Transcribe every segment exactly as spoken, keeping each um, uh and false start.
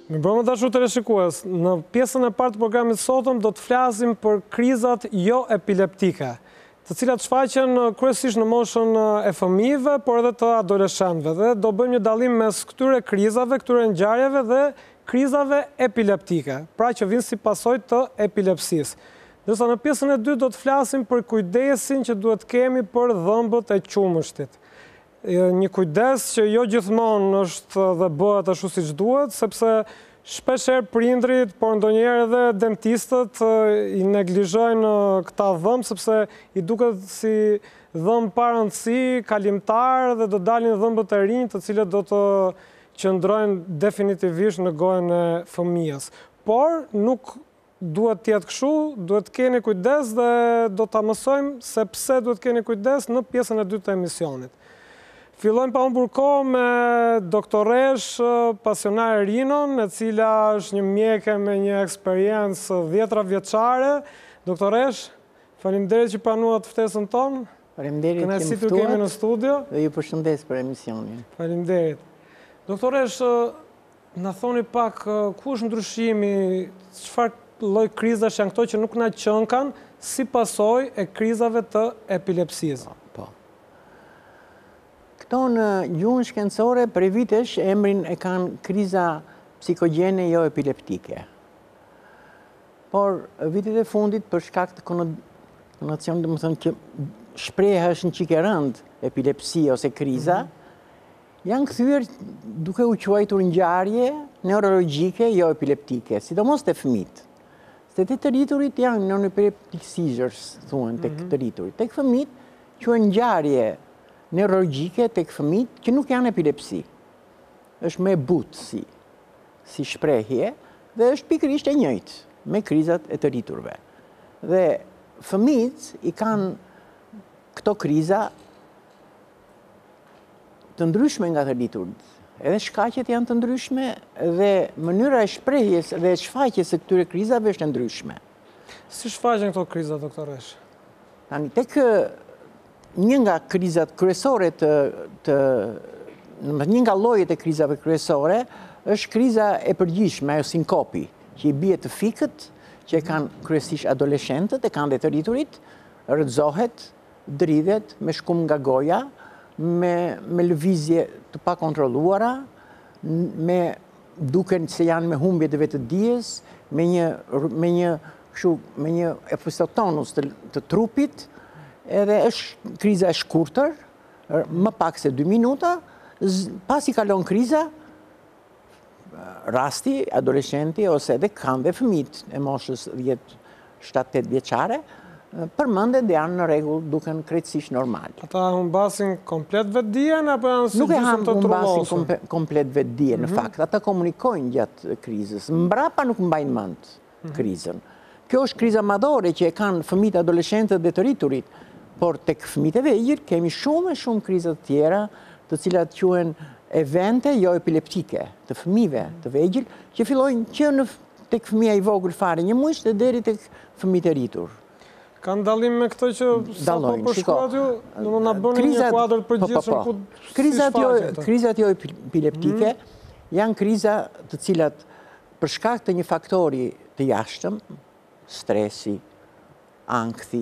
Më bëmë dashu të reshikues, në pjesën e partë të programit sotëm do të flasim për krizat jo epileptike, të cilat shfaqen kryesisht në moshën e fëmijëve, por edhe të adoleshentëve. Dhe do bëjmë një dallim mes këtyre krizave, këtyre ngjarjeve dhe krizave epileptike, pra që vinë si pasojë të epilepsisë. Ndërsa në pjesën e dytë do të flasim për kujdesin që duhet kemi për dhëmbët e qumështit. Një kujdes që jo gjithmonë është dhe bëhet ashtu siç duhet, sepse shpeshherë prindrit, por ndonjëherë edhe dentistët i neglizhojnë këta dhëmbë sepse i duket si dhëmbë pa rëndësi, kalimtar dhe do dalin dhëmbët e rinj, të cilët do të qëndrojnë definitivisht në gojën e fëmijës. Por nuk duhet të jetë kështu, duhet të keni kujdes dhe do ta mësojmë se pse duhet të keni kujdes në pjesën e dytë të emisionit. Fillojmë pa humbur kohë me doktoresh Pasionare Rinon, e cila është një mjeke me një eksperiencë dhjetra vjeçare. Doktoresh, faleminderit që pranuat ftesën tonë. Faleminderit që më Kënaqësi t'ju kemi në studio. Dhe ju përshëndes për emisionin. Faleminderit. Doktoresh, na thoni pak ku është ndryshimi, çfarë lloj krizash janë këto që nuk na qënkan si pasojë e krizave të epilepsisë? Këto në gjuhën shkencore për vitesh emrin e kanë kriza psikogjene jo epileptike. Por vitet e fundit për shkak të konotacionit, do të thënë që shpreha është një çike rënd, epilepsi ose kriza, janë kthyer duke u quajtur ngjarje neurologjike jo epileptike, sidomos te fëmijët. Se te të rriturit janë non-epileptic seizures, thuhen tek të rriturit. Tek fëmijët quhen ngjarje neurologjike tek fëmijët që nuk janë epilepsi. Është me butë si, si shprehje dhe është pikërisht e njëjtë me krizat e të rriturve. Dhe fëmijët i kanë këto kriza të ndryshme nga të rriturit. Edhe shkaqet janë të ndryshme dhe mënyra e shprehjes dhe e shfaqjes së këtyre krizave është e ndryshme. Si shfaqen këto kriza, doktoresh? Tani tek një nga krizat kryesore të, të një nga llojet e krizave kryesore është kriza e përgjithshme, ajo sinkopi, që i bie të fikët, që e kanë kryesisht adoleshentët, e kanë dhe të rriturit, rrëzohet, dridhet me shkum nga goja, me, me lëvizje të pakontrolluara, me duken se janë me humbje të vetëdijes, me një me një kështu me një episotonus të, të trupit, edhe është kriza e shkurtër, më pak se dy minuta, pasi kalon kriza, rasti, adoleshenti, ose edhe kanë dhe fëmijët e moshës dhjetë, shtatë tetë vjeçare, përmendet dhe janë në rregull, duken krejtësisht normal. Ata humbasin komplet vetdijen apo janë si Nuk e gjysmë të humbasin trullosur? komplet vetdijen në fakt, ata komunikojnë gjatë krizës. Mbrapa nuk mbajnë mend krizën. Kjo është kriza madhore që e kanë fëmijët, adoleshentët dhe të rriturit. Por tek fëmijët e vegjël kemi shumë e shumë kriza të tjera, të cilat quhen evente jo epileptike, të fëmijëve të vegjël, që fillojnë që në tek fëmia i vogël fare një muaj dhe deri tek fëmijët e rritur. Kanë dallim me këto që sa po përshkruat ju, do të na bëni një kuadër të përgjithshëm ku krizat jo krizat jo epileptike janë kriza të cilat për shkak të një faktori të jashtëm, stresi, ankthi,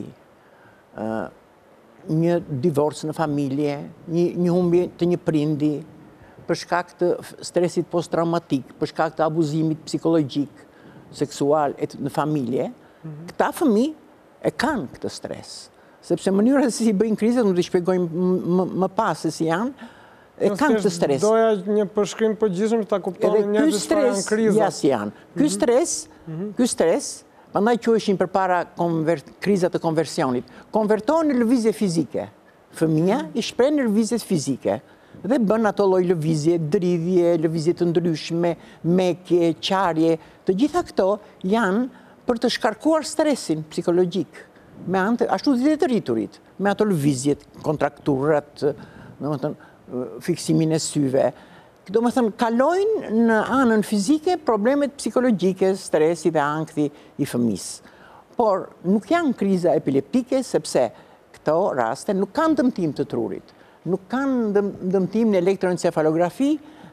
një divorc në familje, një, një humbje të një prindi, për shkak të stresit post-traumatik, për shkak të abuzimit psikologjik, seksual në familje, këta fëmijë e kanë këtë stres. Sepse mënyra se si bëjnë krizat, nuk t'i shpjegojmë më pas se si janë, e kanë këtë stres. Doja një përshkrim përgjithshëm që ta kuptonin njerëzit çfarë janë krizat. Ja si janë. Ky stres, ky stres Prandaj quheshin përpara krizat të konversionit. Konvertohen në lëvizje fizike. Fëmia i shpreh në lëvizje fizike dhe bën ato lloj lëvizje, dridhje, lëvizje të ndryshme, mekje, qarje. Të gjitha këto janë për të shkarkuar stresin psikologjik. Me anë ashtu dhe të rriturit, me ato lëvizjet, kontrakturat, domethënë fiksimin e syve. Do më thënë, kalojnë në anën fizike problemet psikologjike, stresi dhe ankthi i fëmisë. Por nuk janë kriza epileptike, sepse këto raste nuk kanë dëmtim të trurit, nuk kanë dëmtim në elektroencefalografi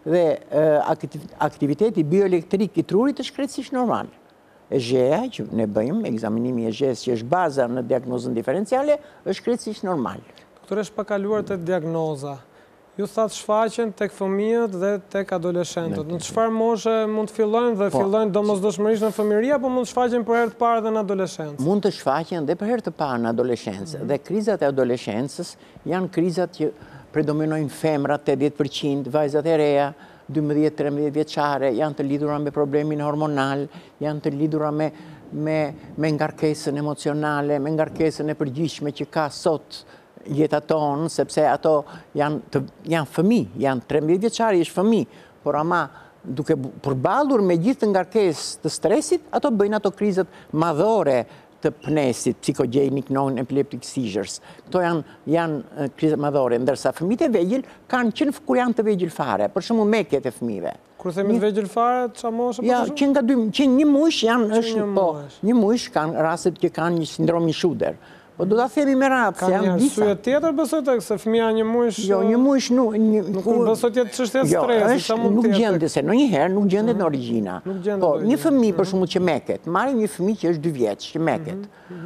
dhe aktiviteti bioelektrik i trurit është krejtësisht normal. E zheja, që ne bëjmë, ekzaminimi e zhes që është baza në diagnozën diferenciale, është krejtësisht normal. Doktore, është pakaluar të diagnoza. Ju thatë shfaqen tek fëmijët dhe tek adoleshentët. Në çfarë moshe mund të fillojnë dhe fillojnë domosdoshmërisht në fëmijëri apo mund të shfaqen për herë të parë dhe në adoleshencë? Mund të shfaqen dhe për herë të parë në adoleshencë. Dhe krizat e adoleshencës janë krizat që predominojnë femrat tetëdhjetë përqind, vajzat e reja dymbëdhjetë tridhjetë vjeçare, janë të lidhura me problemin hormonal, janë të lidhura me me me ngarkesën emocionale, me ngarkesën e përgjithshme që ka sot jeta tonë, sepse ato janë, janë fëmi, janë trembëdhjetë vjeçari është fëmi, por ama duke përballur me gjithë të ngarkesë të stresit, ato bëjnë ato krizat madhore të pnesit, psychogenic non-epileptic seizures. Këto janë, janë krizat madhore, ndërsa fëmijët e vegjël kanë që kur janë të vegjël fare, për shembull mekjet e fëmijëve. Kur themi të vegjël fare, çfarë moshe? Ja, që nga dy, që një muaj janë është, po, një muaj kanë rastet që kanë një sindrom i shuder. Po do ta themi me radhë, se janë disa. Ka një arsye tjetër besoj tek se fëmia një muaj. Jo, një muaj nuk nuk besoj të jetë çështje stresi, sa mund të jetë. Nuk gjendet se ndonjëherë nuk gjendet në origjina. Po, një fëmijë për shembull që meket, marrim një fëmijë që është dy vjeç, që meket.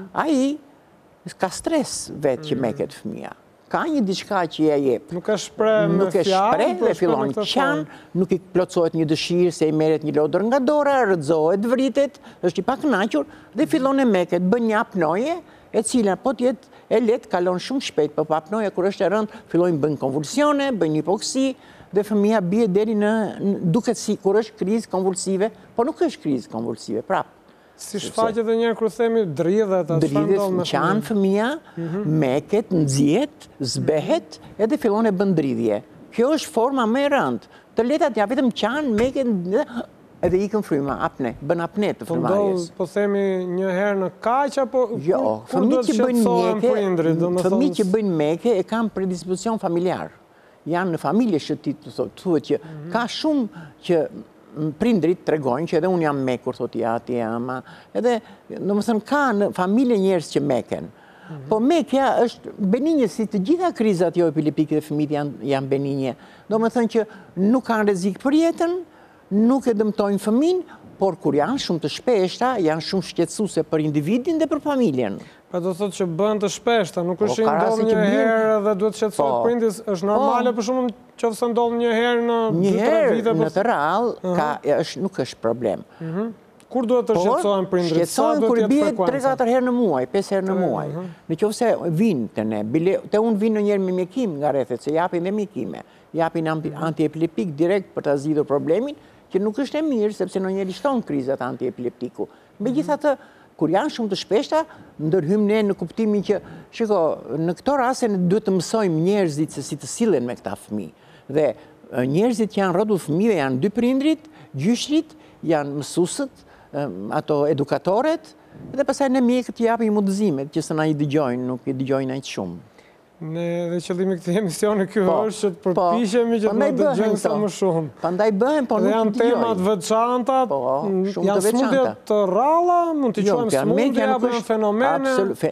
Ai ka stres vetë që meket fëmia. Ka një diçka që ja jep. Nuk e shpreh me fjalë, nuk e shpreh dhe fillon qan, nuk i plotësohet një dëshirë se i merret një lodër nga dora, rrëzohet, vritet, është i pakënaqur dhe fillon e meket, bën një apnoje, e cila po tjetë e letë kalon shumë shpejt, për apnoja kur është e rëndë, fillojnë bën konvulsione, bën hipoksi, dhe fëmija bie deri në duket si kur është krizë konvulsive, po nuk është krizë konvulsive, prapë. Si shfaqet edhe njerë kur themi dridhet, dridhet, në qanë fëmija, meket, nxjiet, zbehet, edhe fillon e bën dridhje. Kjo është forma më e rëndë. Të letat ja vetëm qanë, meket, edhe ikën fryma, apne, bën apne të frymarrjes. Po themi një herë në kaq apo jo, fëmijët që bëjnë meke, fëmijët që bëjnë meke e kanë predispozicion familjar. Janë në familje shëtit, thuhet që ka shumë që prindrit tregojnë që edhe unë jam mekur, thotë ja, ti ama, edhe domethënë ka në familje njerëz që meken. Po mekja është beninje si të gjitha krizat jo epileptike dhe fëmijët janë janë beninje. Domethënë që nuk kanë rrezik për jetën, nuk e dëmtojnë fëmin, por kur janë shumë të shpeshta, janë shumë shqetësuese për individin dhe për familjen. Pa do thotë që bën të shpeshta, nuk është që ndodh një herë dhe duhet shqetësohet prindis, është normale për shkakun nëse ndodh një herë në dy tre vite. Në të rrallë ka është nuk është problem. Kur duhet të shqetësohen prindrit? Sa duhet kur të jetë bie frekuenca? tre katër herë në muaj, pesë herë në muaj. Nëse vinë te ne, te unë vinë ndonjëherë me mjekim nga rrethet, se japin dhe mjekime. Japin antiepileptik direkt për ta zgjidhur problemin, që nuk është e mirë, sepse ndonjëherë shton krizat antiepileptiku. Megjithatë, kur janë shumë të shpeshta, ndërhyjmë ne në kuptimin që, shiko, në këto raste ne duhet të mësojmë njerëzit se si të sillen me këta fëmijë. Dhe njerëzit që janë rrotull fëmijëve janë dy prindrit, gjyshrit, janë mësuesët, ato edukatorët, dhe pastaj ne mjekët i japim udhëzimet që s'na i dëgjojnë, nuk i dëgjojnë aq shumë. Ne dhe qëllimi i këtij emisioni ky është që të përpiqemi që të dëgjojnë sa më shumë. Prandaj bëhen, po nuk janë temat të veçanta, janë smundje të rralla, mund t'i quajmë smundje apo fenomene.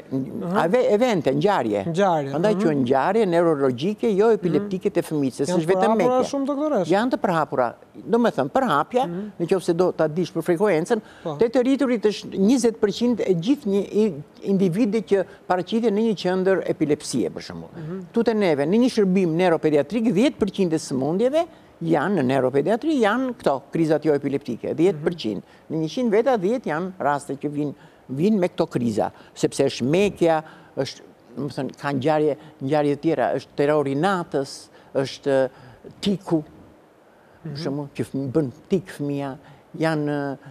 Evente, ngjarje. Prandaj quhen ngjarje neurologjike jo epileptike të fëmijës, s'është vetëm meke. Janë të prapura shumë doktoresh. Janë të prapura. Domethënë përhapja, nëse do ta dish për frekuencën, te të rriturit është njëzet përqind e gjithë një individi që paraqiten në një qendër epilepsie për shembull. Tu te neve në një shërbim neuropediatrik dhjetë përqind e sëmundjeve janë në neuropediatri janë këto krizat jo epileptike, dhjetë përqind. Në njëqind veta dhjetë janë raste që vinë vinë me këto kriza, sepse është mekja, është, domethënë ka ngjarje ngjarje të tjera, është terrori natës, është tiku, për shembull, që bën tik fëmia, janë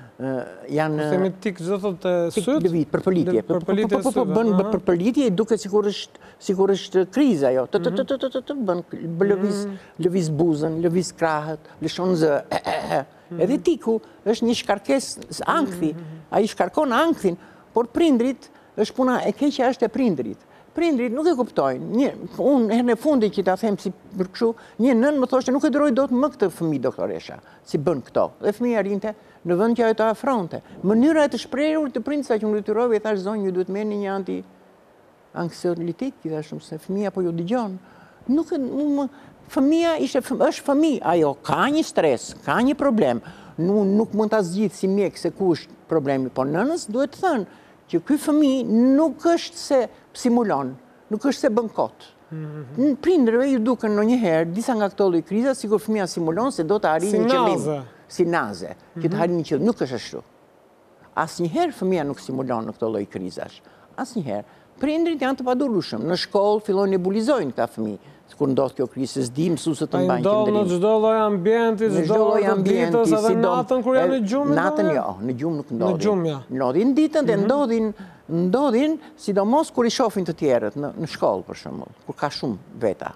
janë themi tik çdo thotë syt, lëvizje, përpëlitje. Po po bën përpëlitje, duket sikur është sikur është kriza ajo. Të të të të të bën lëviz lëviz buzën, lëviz krahët, lëshon zë. Edhe tiku është një shkarkesë ankthi, ai shkarkon ankthin, por prindrit është puna e keqja është e prindrit. Prindrit nuk e kuptojnë. Unë herën e fundit që ta them si për kështu, një nën më thoshte nuk e duroj dot më këtë fëmijë doktoresha, si bën këto. Dhe fëmia rinte në vend që ajo të afronte. Mënyra e të shprehur të prindit sa që unë detyrova i thash zonjë, ju duhet merrni një anti anksiolitik, i thashëm se fëmia po ju dëgjon. Nuk fëmia ishte, është fëmijë, ajo ka një stres, ka një problem, nuk mund ta zgjidh si mjek se ku është problemi, por nënës duhet të thënë që ky fëmijë nuk është se simulon, nuk është se bën kot. Prindërve ju duken ndonjëherë disa nga këto lloj kriza sikur fëmia simulon se do të arrijë një qëllim. Si naze, që të arrijë një qëllim, nuk është ashtu. Asnjëherë fëmia nuk simulon në këto lloj krizash. Asnjëherë. Prindrit janë të padurueshëm. Në shkollë fillojnë nebulizojnë këta fëmijë. Kur ndodh kjo krizë, s'di mësuesët të mbajnë qendrim. Në çdo lloj ambienti, çdo lloj ambienti, edhe natën kur janë në gjumë. Natën jo, në gjumë nuk ndodhin. Në gjumë ja. Ndodhin ditën dhe ndodhin, ndodhin, sidomos kur i shohin të tjerët në, në shkollë për shembull, kur ka shumë veta.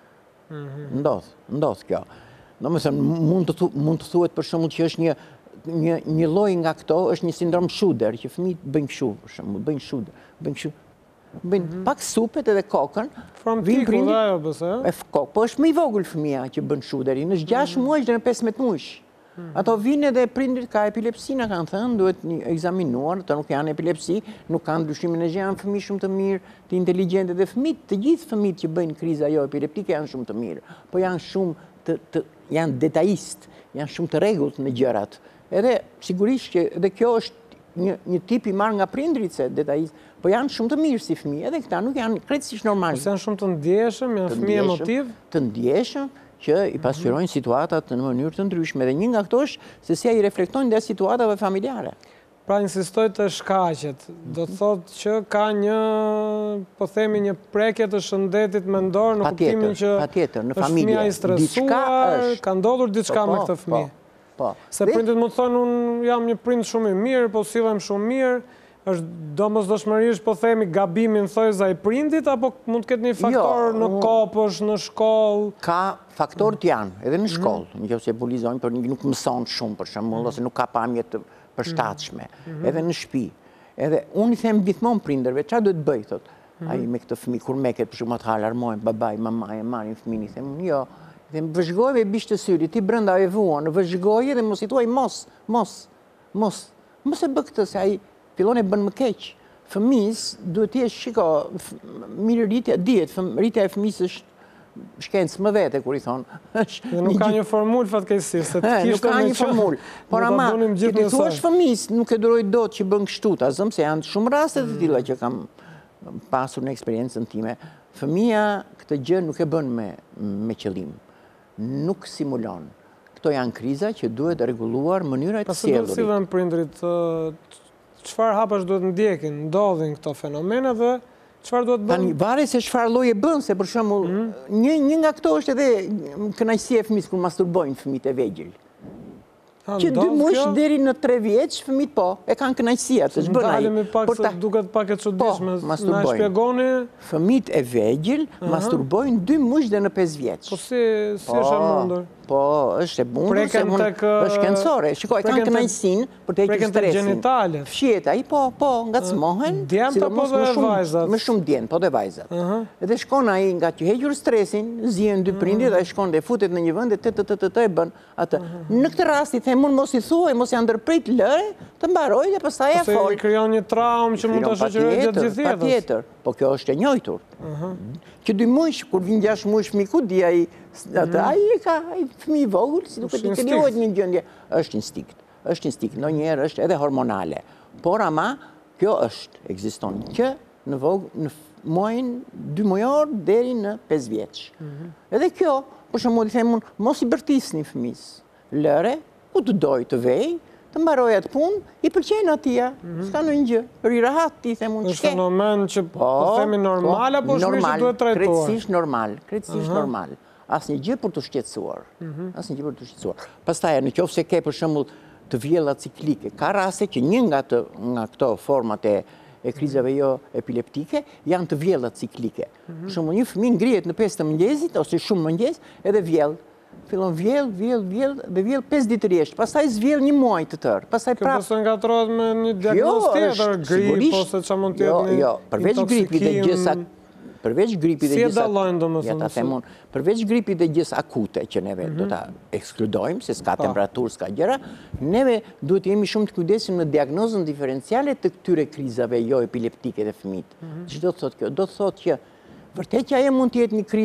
Ndodh, ndodh kjo. Domethënë mund të mund të thuhet për shembull që është një një një lloj nga këto, është një sindrom Shuder, që fëmijët bëjnë kështu për shembull, bëjnë Shuder, bëjnë kështu. Bëjnë pak supet edhe kokën. Vinë prindit. Po është më i vogël fëmia që bën Shuderi, në gjashtë muaj dhe në pesëmbëdhjetë muaj. Ato vinë edhe prindrit ka epilepsi, na kanë thënë, duhet ekzaminuar, ato nuk janë epilepsi, nuk kanë ndryshimin e gjë, janë fëmijë shumë të mirë, të inteligjentë dhe fëmijët, të gjithë fëmijët që bëjnë kriza jo epileptike janë shumë të mirë, po janë shumë të, të janë detajist, janë shumë të rregullt në gjërat. Edhe sigurisht që edhe kjo është një, një tip i marrë nga prindrit se detajist, po janë shumë të mirë si fëmijë, edhe këta nuk janë krejtësisht normalisht. Janë shumë të ndjeshëm, janë fëmijë emotiv, të ndjeshëm që i pasqyrojnë situatat në mënyrë të ndryshme dhe një nga këto është se si ai reflektojnë dhe situatave familjare. Pra insistoj të shkaqet, do të thotë që ka një, po themi, një prekje të shëndetit mendor në kuptimin që patjetër, në është familje, fëmia i stresuar, ka ndodhur diçka me këtë fëmijë. Se prindit mund të thonë, unë jam një prind shumë i mirë, po sillem shumë mirë, është domosdoshmërisht, po themi, gabimin thojza i prindit, apo mund të ketë një faktor në kopësh, në shkollë? Ka faktorët janë, edhe në shkollë, nëse bulizojnë, por nuk mëson shumë për shembull, ose nuk ka pamje të përshtatshme, edhe në shtëpi. Edhe unë i them gjithmonë prindërve, çfarë duhet bëj, thotë, ai me këtë fëmijë kur meket për shembull të alarmojnë babai, mamai, e marrin fëmin, i them, jo, i them vëzhgoje bishtë të syri, ti brenda e vuan, vëzhgoje dhe mos i thuaj mos, mos, mos, mos e bë këtë se ai fillon e bën më keq. Fëmijës duhet të jesh, shiko, mirë rritja, dihet, rritja e fëmijës është shkencë më vete, kur i thonë. Nuk ka një formul fatkeqësisht, se të kishte nuk ka një formul. Por ama, që ti thuash fëmijës, nuk e duroj dot që bën kështu, ta zëm se janë shumë raste të tilla që kam pasur në eksperiencën time. Fëmia këtë gjë nuk e bën me me qëllim. Nuk simulon. Këto janë kriza që duhet rregulluar mënyra e të sjellurit. Pasi do sillen prindrit, çfarë hapash duhet ndjekin, ndodhin këto fenomene dhe çfarë duhet bën? Tani varet se çfarë lloje bën, se për shembull, një një nga këto është edhe kënaqësia e fëmijës kur masturbojnë fëmijët e vegjël. Që dy muaj deri në tre vjeç fëmijët po, e kanë kënaqësia të ç'bën ai. Dalemi pak se duket pak e çuditshme. Na shpjegoni. Fëmijët e vegjël masturbojnë dy muaj dhe në pesë vjeç. Po si si është e mundur? Po, është e mundur, se mund, është shkencore. Shikoj, kanë kënaqësinë për të hequr stresin. Fshihet ai, po, po, ngacmohen, sidomos më shumë, më shumë djem, po dhe vajzat. Edhe shkon ai nga që hequr stresin, zihen dy prindit, ai shkon dhe futet në një vend dhe të të të të e bën atë. Në këtë rast i them unë mos i thuaj, mos ja ndërprit lëre, të mbaroj dhe pastaj ja fol. Ose krijon një traumë që mund ta shoqërojë gjatë gjithë jetës. Patjetër, po kjo është e njëjtur. Që dy muaj, kur vin gjashtë muaj fëmijë, ku di ai atë, ai e ka, ai fëmijë i vogël, si duket i krijohet një gjendje, është instinkt. Është instinkt, ndonjëherë është edhe hormonale. Por ama kjo është, ekziston që në vogël, në muajin dy mujor deri në pesë vjeç. Edhe kjo, për shembull, them unë, mos i bërtisni fëmijës. Lëre, ku të doj të vej, të mbaroj atë punë, i pëlqen atia, s'ka ndonjë gjë. Ri rahat ti, them unë, është fenomen që po themi normal apo shpesh duhet trajtuar? Krejtësisht normal, krejtësisht normal. Asnjë gjë për të shqetësuar. Asnjë gjë për të shqetësuar. Pastaj nëse ke për shembull të vjella ciklike, ka raste që një nga të nga këto format e e krizave jo epileptike janë të vjella ciklike. Për shembull, një fëmijë ngrihet në pesë të mëngjesit ose shumë mëngjes edhe vjell. Fillon vjell, vjell, vjell dhe vjell pesë ditë rresht. Pastaj zvjell një muaj të tërë. Pastaj prapë. Kjo pastaj ngatrohet me një diagnozë tjetër, grip ose çfarë mund të jetë. Jo, jo, përveç gripit dhe gjësa përveç gripit dhe gjës. Si dallojnë domethënë? Ja ta them unë, përveç gripit dhe gjës akute që neve do ta ekskludojmë, se s'ka temperaturë, s'ka gjëra, neve duhet jemi shumë të kujdesshëm në diagnozën diferenciale të këtyre krizave jo epileptike të fëmijët. Ç'do të thotë kjo? Do të thotë që vërtet që ajo mund të jetë një krizë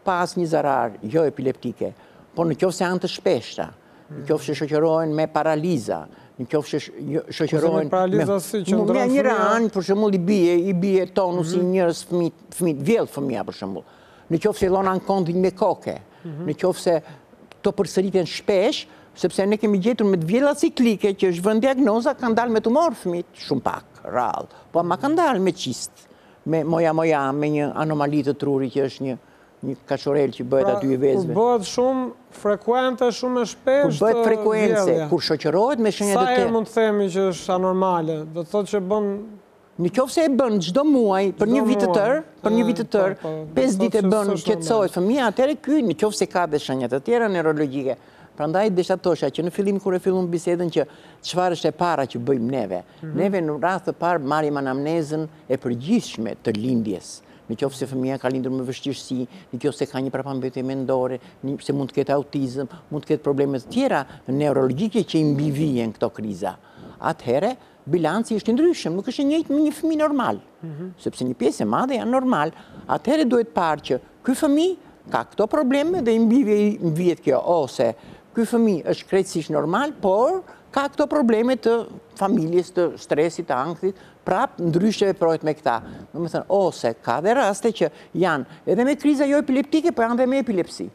pa asnjë zarar, jo epileptike, po në qoftë se janë të shpeshta, në qoftë se shoqërohen me paraliza, në qoftë se shoqërohen paraliza si qëndron një ran, për shembull i bie, i bie tonusi i njerëz fëmijë, fëmijë vjell fëmia për shembull. Në qoftë se lonan kondin me koke, në qoftë se to përsëriten shpesh, sepse ne kemi gjetur me të vjella ciklike që është vënë diagnoza, kanë dalë me tumor fëmijët, shumë pak, rrallë, po ma kanë dalë me qist, me moja moja, me një anomali të trurit që është një një kashorel që bëhet aty i vezve. Kur bëhet shumë frekuente, shumë e shpesh Kur bëhet frekuence, kur shoqërohet me shenjat sa të herë tjera. mund të themi që është anormale? Do të thotë që bën Në qoftë se e bën çdo muaj për një vit të tërë, për një vit të tërë, pesë ditë e bën, qetësohet fëmia, atëherë ky në qoftë se ka dhe shenja të tjera neurologjike. Prandaj desha tosha që në fillim kur e fillum bisedën që çfarë është e para që bëjmë neve. Neve në radhë të parë marrim anamnezën e përgjithshme të lindjes. Në qoftë se fëmia ka lindur me vështirësi, në qoftë se ka një prapambëtie mendore, se mund të ketë autizëm, mund të ketë probleme të tjera neurologjike që i mbivijen këto kriza. Atëherë bilanci është i ndryshëm, nuk është i njëjtë me një fëmijë normal, sepse një pjesë e madhe janë normal. Atëherë duhet parë që ky fëmijë ka këto probleme dhe i mbijet kjo, ose ky fëmijë është krejtësisht normal, por ka këto probleme të familjes, të stresit, të ankthit, prap ndryshe veprohet me këta. Domethënë, ose ka dhe raste që janë edhe me kriza jo epileptike, po janë dhe me epilepsi.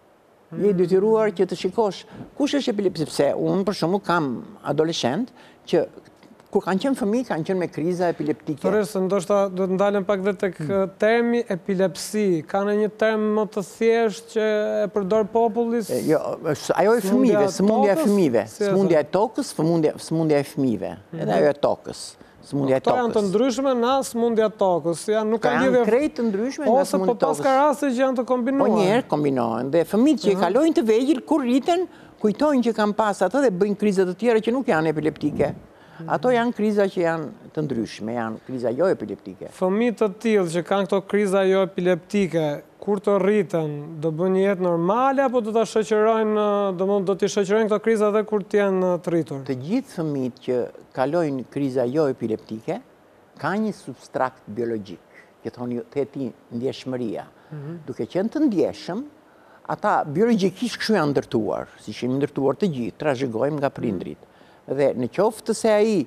Je i detyruar që të shikosh kush është epilepsi, sepse unë për shembull kam adoleshent që kur kanë qenë fëmijë, kanë qenë me kriza epileptike. Sërish, ndoshta do të ndalem pak dhe tek termi epilepsi. Ka në një term më të thjeshtë që e përdor populli? Jo, ajo e fëmijëve, sëmundja e fëmijëve, sëmundja e tokës, sëmundja e fëmijëve. Edhe ajo e tokës, sëmundja e tokës. Këto janë të ndryshme nga sëmundja e tokës. Janë Janë krejt të ndryshme nga ose sëmundja po e tokës. pas ka raste që janë të kombinuar. Po njerë kombinohen. Dhe fëmijët që i kalojnë të vegjël, kur rriten, kujtojnë që kanë pas atë dhe bëjnë kriza të tjera që nuk janë epileptike. Ato janë kriza që janë të ndryshme, janë kriza jo epileptike. Fëmijë të tillë që kanë këto kriza jo epileptike, kur të rriten, do bëjnë një jetë normale apo do ta shoqërojnë, domthonë do t'i shoqërojnë këto kriza edhe kur të jenë të rritur? Të gjithë fëmijët që kalojnë kriza jo epileptike kanë një substrat biologjik, që thoni theti ndjeshmëria. Duke qenë të ndjeshëm, ata biologjikisht kështu janë ndërtuar, siç janë ndërtuar të gjithë, trashëgojmë nga prindrit. Dhe në qoftë se ai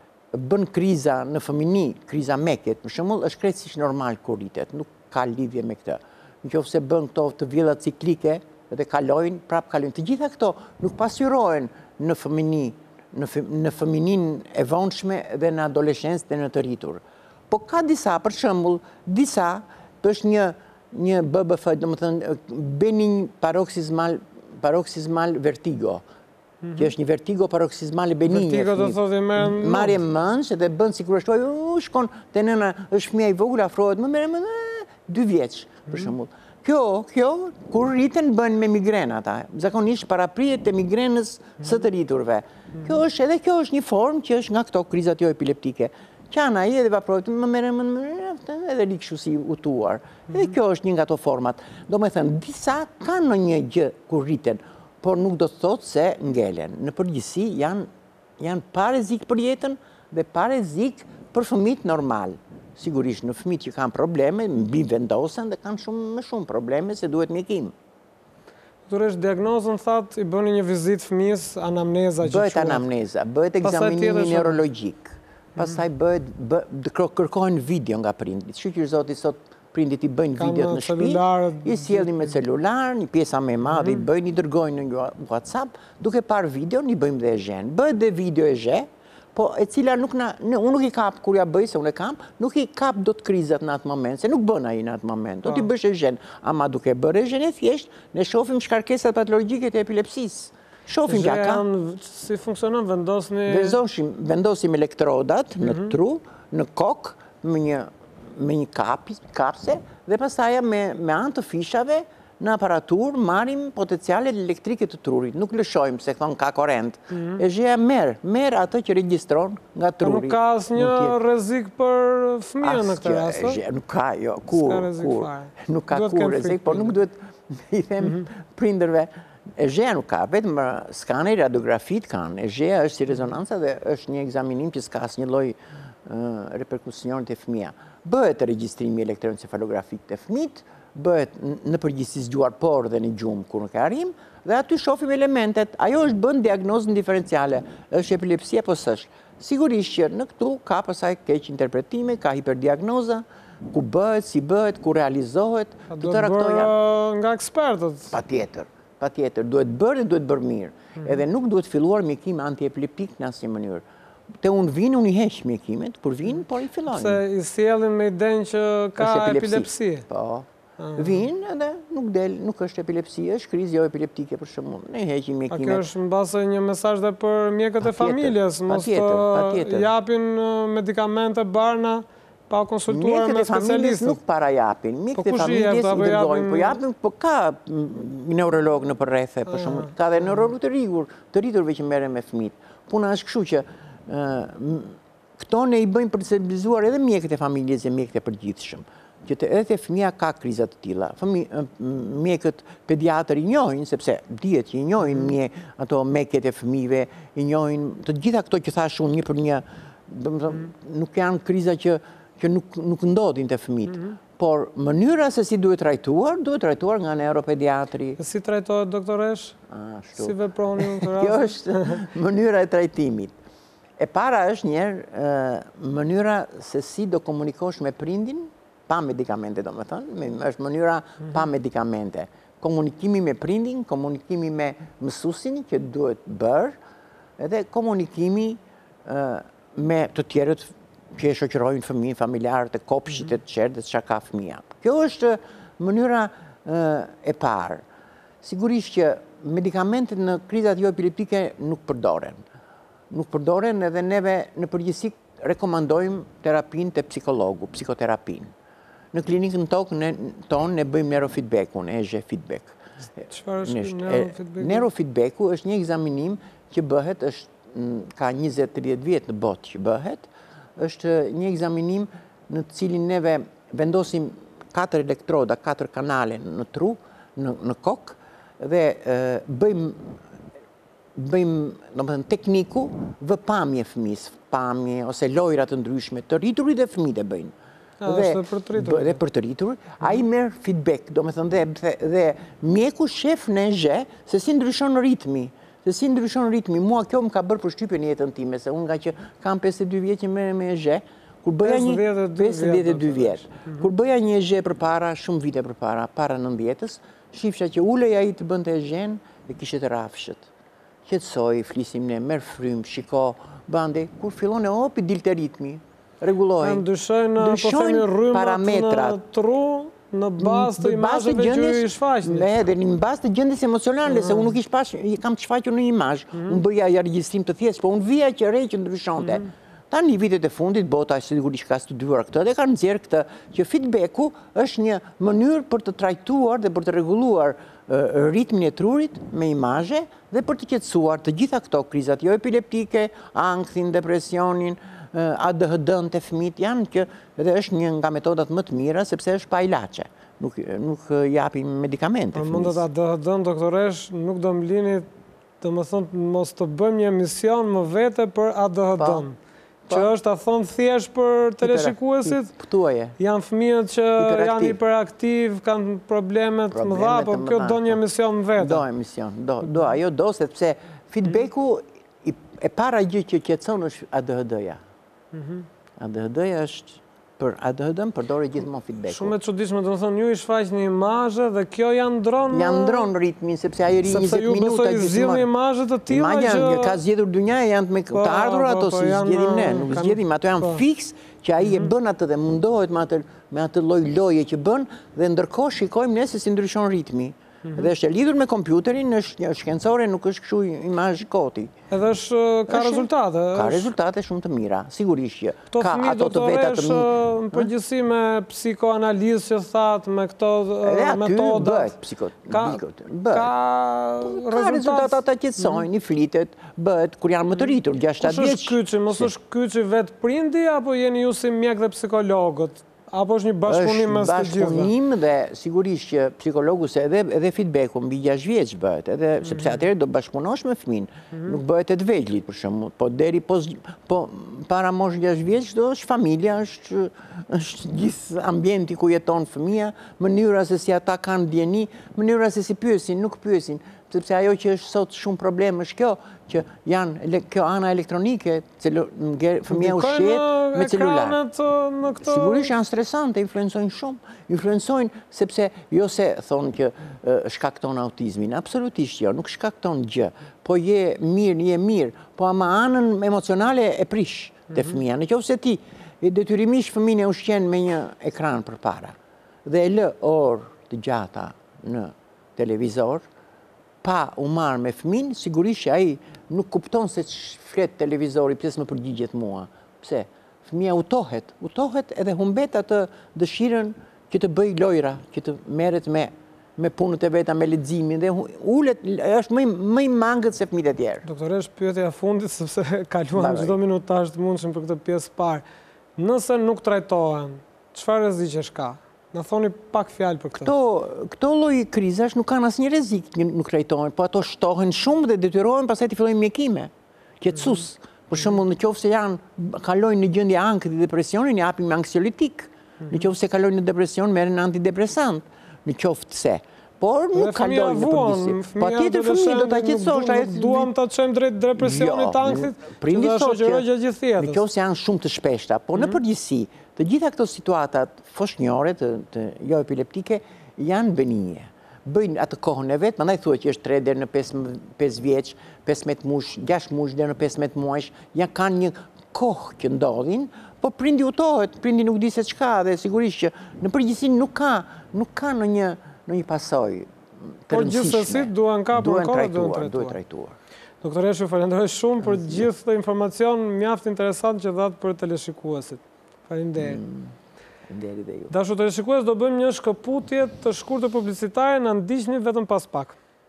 bën kriza në fëmijëni, kriza meket, për shembull, është krejtësisht normal kur rritet, nuk ka lidhje me këtë. Në qoftë se bën këto të vjella ciklike dhe kalojnë, prap kalojnë. Të gjitha këto nuk pasqyrohen në fëmijëni, në në fëmijënin e vonshme dhe në adoleshencë dhe në të rritur. Po ka disa, për shembull, disa është një një B B F, domethënë benign paroxysmal paroxysmal vertigo, që është një vertigo paroxysmale benign. Vertigo do thotë merr marrje mendsh dhe bën sikur është u shkon te nëna, është fëmia i vogël afrohet, më merr më dy vjeç për shembull. Kjo, kjo kur rriten bën me migrenë ata. Zakonisht paraprihet te migrenës së të rriturve. Kjo është edhe kjo është një formë që është nga këto krizat jo epileptike. Qana ai edhe vaprohet, më merr më edhe lik kështu si utuar. Edhe kjo është një nga ato format. Domethënë disa kanë ndonjë gjë kur rriten, por nuk do të thotë se ngelen. Në përgjithësi janë, janë pa rrezik për jetën dhe pa rrezik për fëmijët normal. Sigurisht në fëmijët që kanë probleme, mbi vendosen dhe kanë shumë më shumë probleme se duhet mjekim. Duresh diagnozën thatë i bëni një vizitë fëmijës, anamneza që bëhet anamneza, bëhet ekzaminimi neurologjik. Pastaj bëhet kërkohen video nga prindit. Shqyqyr zoti sot prindit i bëjnë videot në shtëpi, i sjellin me celular, një pjesa më e madhe i bëjnë, i dërgojnë në WhatsApp, duke parë video, i bëjmë dhe e zhen. Bëhet dhe video e zhe, po e cila nuk na, unë nuk i kap kur ja bëj, se unë e kam, nuk i kap do të krizat në atë moment, se nuk bën ai në atë moment, do t'i bësh e zhen. Ama duke bërë e zhen e thjesht, ne shohim shkarkesat patologjike të epilepsisë. Shohim ja ka. Si funksionon vendosni? Vendosim, vendosim elektrodat në tru, në kokë, me një me një kapse dhe pastaj me, me anë të fishave në aparatur marrim potencialet elektrike të trurit. Nuk lëshojmë se thonë ka korrent. E zheja merr, merr atë që regjistron nga truri. Nuk ka asnjë rrezik për fëmijën në këtë rast? Nuk ka, jo, kur, kur. Nuk ka kur rrezik, por nuk duhet i them prindërve. E zheja nuk ka, vetëm skane radiografit kanë. E zheja është si rezonanca dhe është një ekzaminim që s'ka asnjë lloj reperkusion të fëmija. Bëhet regjistrimi elektroencefalografik të fëmijët, bëhet në përgjithësi zgjuar, por dhe në gjumë kur nuk e arrim, dhe aty shohim elementet. Ajo është bën diagnozën diferenciale, është epilepsia apo s'është. Sigurisht që në këtu ka pasaj keq interpretime, ka hiperdiagnoza, ku bëhet, si bëhet, ku realizohet, të tëra këto janë nga ekspertët. Patjetër, patjetër, duhet bërë dhe duhet bërë mirë. Edhe nuk duhet filluar mjekime antiepileptik në asnjë mënyrë. Te unë vinë, unë i heq mjekimet, kur vinë, por i fillojnë. Se i sjellin me idenë që ka epilepsi. Po. Vinë edhe nuk del, nuk është epilepsi, është krizë jo epileptike për shembull. Ne heqim mjekimet. A kjo është mbase një mesazh dhe për mjekët e familjes, mos të japin medikamente barna pa konsultuar me specialistët. Mjekët e familjes nuk para japin. Mjekët e familjes i dërgojnë, po japin, po ka neurolog në përrethë, për shembull, ka dhe neurolog të rritur, të rriturve që merren me fëmijët. Puna është kështu që këto ne i bëjmë për të stabilizuar edhe mjekët e familjes dhe mjekët e përgjithshëm. Që të edhe fëmija ka krizat të tilla. Mjekët pediatër i njohin, sepse dihet që i njohin mje ato meket e fëmijëve, i njohin të gjitha këto që thash unë një për një, nuk janë kriza që nuk ndodhin të fëmijët. Por mënyra se si duhet trajtuar, duhet trajtuar nga neuropediatri. Si trajtohet, doktoresh? Si veproni në të rastin? Kjo është mënyra e trajtimit. E para është njerë mënyra se si do komunikosh me prindin, pa medikamente, do me thënë, është mënyra pa medikamente. Komunikimi me prindin, komunikimi me mësusin që duhet bërë, edhe komunikimi me të tjerët që e shoqërojnë fëmijë, familjarët, e kopshit e të qertë dhe çka ka fëmija. Kjo është mënyra e parë. Sigurisht që medikamentet në krizat jo epileptike nuk përdoren. Nuk përdoren edhe neve në përgjithësi rekomandojmë terapin të psikologu, psikoterapin. Në klinikën tonë ne bëjmë neurofeedback-un, e zhe feedback. Çfarë është neurofeedback? Neurofeedback-u është një egzaminim që bëhet, ka njëzet tridhjetë vjet në botë që bëhet, është një egzaminim në cilin neve vendosim katër elektroda, katër kanale në tru, në kokë, dhe bëjmë bëjmë, do më thënë, tekniku vëpamje fëmis, pamje ose lojrat të ndryshme, të rriturit dhe fëmijët e bëjnë. Dhe për të rritur, a i merë feedback, do me thënë, dhe mjeku shef në e zhe se si ndryshon ritmi, se si ndryshon ritmi. Mua kjo më ka bërë përshtypje në jetën time, se unë nga që kam pesëdhjetë e dy vjetë që merë me e zhe, kur bëja një pesëdhjetë e dy vjetë, kur bëja një e zhe për para, shumë vite për para, para nëndjetës, shifsha që ulej a i të bënd të e zhen dhe kishe të rafshët. Qetësoj, flisim ne, merë frymë, shiko, bande, kur fillon e opi dilte ritmi, regulojnë. Ndryshojnë, po themi, rrymat në tru, në bazë të imazheve që ju i shfaqni. Me edhe në bazë të gjendjes emocionale, se unë nuk i shfaq, kam të shfaqur në imazh. Unë bëja ja regjistrim të thjeshtë, po unë vija që rej që ndryshonte. Tani vitet e fundit, bota sigurisht ka studiuar këtë dhe ka nxjerrë këtë që feedbacku është një mënyrë për të trajtuar dhe për të rregulluar ritmin e trurit me imazhe dhe për të qetësuar të gjitha këto krizat jo epileptike, ankthin, depresionin, A D H D-n të fëmijët janë që edhe është një nga metodat më të mira sepse është pa ilaçe. Nuk nuk japim medikamente fëmijës. Mundet A D H D-n, doktoresh, nuk do më lini, domethënë mos të bëjmë një emision më vete për A D H D-n. Që është a thonë thjesht për teleshikuesit? Thuaje. Janë fëmijët që janë hiperaktiv, kanë problemet më dha, po kjo do një emision më vete. Do emision, do, do, ajo do, sepse feedbacku e para gjë që qetëson është A D H D-ja. A D H D-ja është, për A D H D-n përdore gjithmonë feedbacku. Shumë e çuditshme, do të thonë ju i shfaqni imazhe dhe kjo janë ndron janë ndron ritmin sepse ai ri njëzet minuta gjithmonë. Sepse ju besoj zgjidhni imazhe të tilla që ka zgjedhur dynjaja janë me të ardhur ato si zgjedhim ne, nuk zgjedhim, ato janë fiks që ai e bën atë dhe mundohet me atë me atë lloj loje që bën dhe ndërkohë shikojmë ne se si ndryshon ritmi. Dhe është e lidhur me kompjuterin, është shkencore, nuk është kështu imazh koti. Edhe është ka rezultate. Ka rezultate shumë të mira, sigurisht që ka ato të veta të mirë. Në përgjithësi me psikoanalizë që thatë, me këto metodat. Bëhet psikoanalizë. Ka rezultate ata qetësojnë, i flitet, bëhet kur janë më të rritur, gjashtë vjeç. Kush është kyçi, mos është kyçi vetë prindi apo jeni ju si mjek dhe psikologët? Apo është një bashkëpunim mes të gjithëve? Është bashkëpunim dhe sigurisht që psikologu se edhe, edhe feedbacku mbi gjashtë vjeç bëhet, edhe mm -hmm. sepse atëherë do bashkëpunosh me fëmin, mm -hmm. nuk bëhet e të vejlit për shembull, po deri po, po para mosh gjashtë vjeç do është familja, është, është gjithë ambienti ku jeton fëmia, mënyra se si ata kanë ndjeni, mënyra se si pyesin, nuk pyesin, sepse ajo që është sot shumë problem është kjo, që janë kjo ana elektronike, fëmia ushqet me celular. Sigurisht janë stresante, influencojnë shumë. Influencojnë sepse jo se thonë që shkakton autizmin, absolutisht jo, nuk shkakton gjë, po je mirë, je mirë, po ama anën emocionale e prish të fëmia. Në qoftë se ti detyrimisht fëmin e ushqen me një ekran përpara dhe e lë orë të gjata në televizor, pa u marrë me fëmin, sigurisht që ai nuk kupton se që flet televizori, pse më përgjigjet mua. Pse? Fëmia utohet, utohet edhe humbet atë dëshirën që të bëj lojra, që të merret me, me punët e veta, me leximin, dhe ulet, është më, më i mangët se fëmijët e tjerë. Doktoresh, pyetja e fundit, sepse kaluam çdo minutazh të mundshëm për këtë pjesë parë. Nëse nuk trajtohen, çfarë rreziqesh ka? Në thoni pak fjalë për këtë. Këto, këto lloj krizash nuk kanë asnjë rrezik, nuk trajtohen, po ato shtohen shumë dhe detyrohen pastaj të fillojnë mjekime. Qetësues. Mm -hmm. Për shembull, në qoftë se janë kalojnë në gjendje ankthi depresionin, i japim anksiolitik. Mm -hmm. Në qoftë se kalojnë në depresion, merren antidepresant. Në qoftë se por nuk kalojnë në përgjithësi. Patjetër fëmijë do ta qetësosh, ai duam ta çojmë drejt depresionit ankthit. Prindi thotë që gjithë jetën. Në qoftë se janë shumë të shpeshta, por në përgjithësi të gjitha këto situatat foshnjore të, të jo epileptike janë benigje. Bëjnë atë kohën e vetë, mandaj thuhet që është tre deri në pesë vjeç, pesëmbëdhjetë muaj, gjashtë muaj deri në pesëmbëdhjetë muaj, ja kanë një kohë që ndodhin, po prindi utohet, prindi nuk di se çka dhe sigurisht që në përgjithësi nuk ka, nuk ka në një në një pasojë të rëndësishme. Por gjithsesi duan ka për kohë duhet trajtuar. Doktoresh, ju falenderoj shumë për gjithë këtë informacion mjaft interesant që dhatë për teleshikuesit. Faleminderit. Faleminderit dhe ju. Dashur teleshikues, do bëjmë një shkëputje të shkurtër publicitare, na ndiqni vetëm pas pak.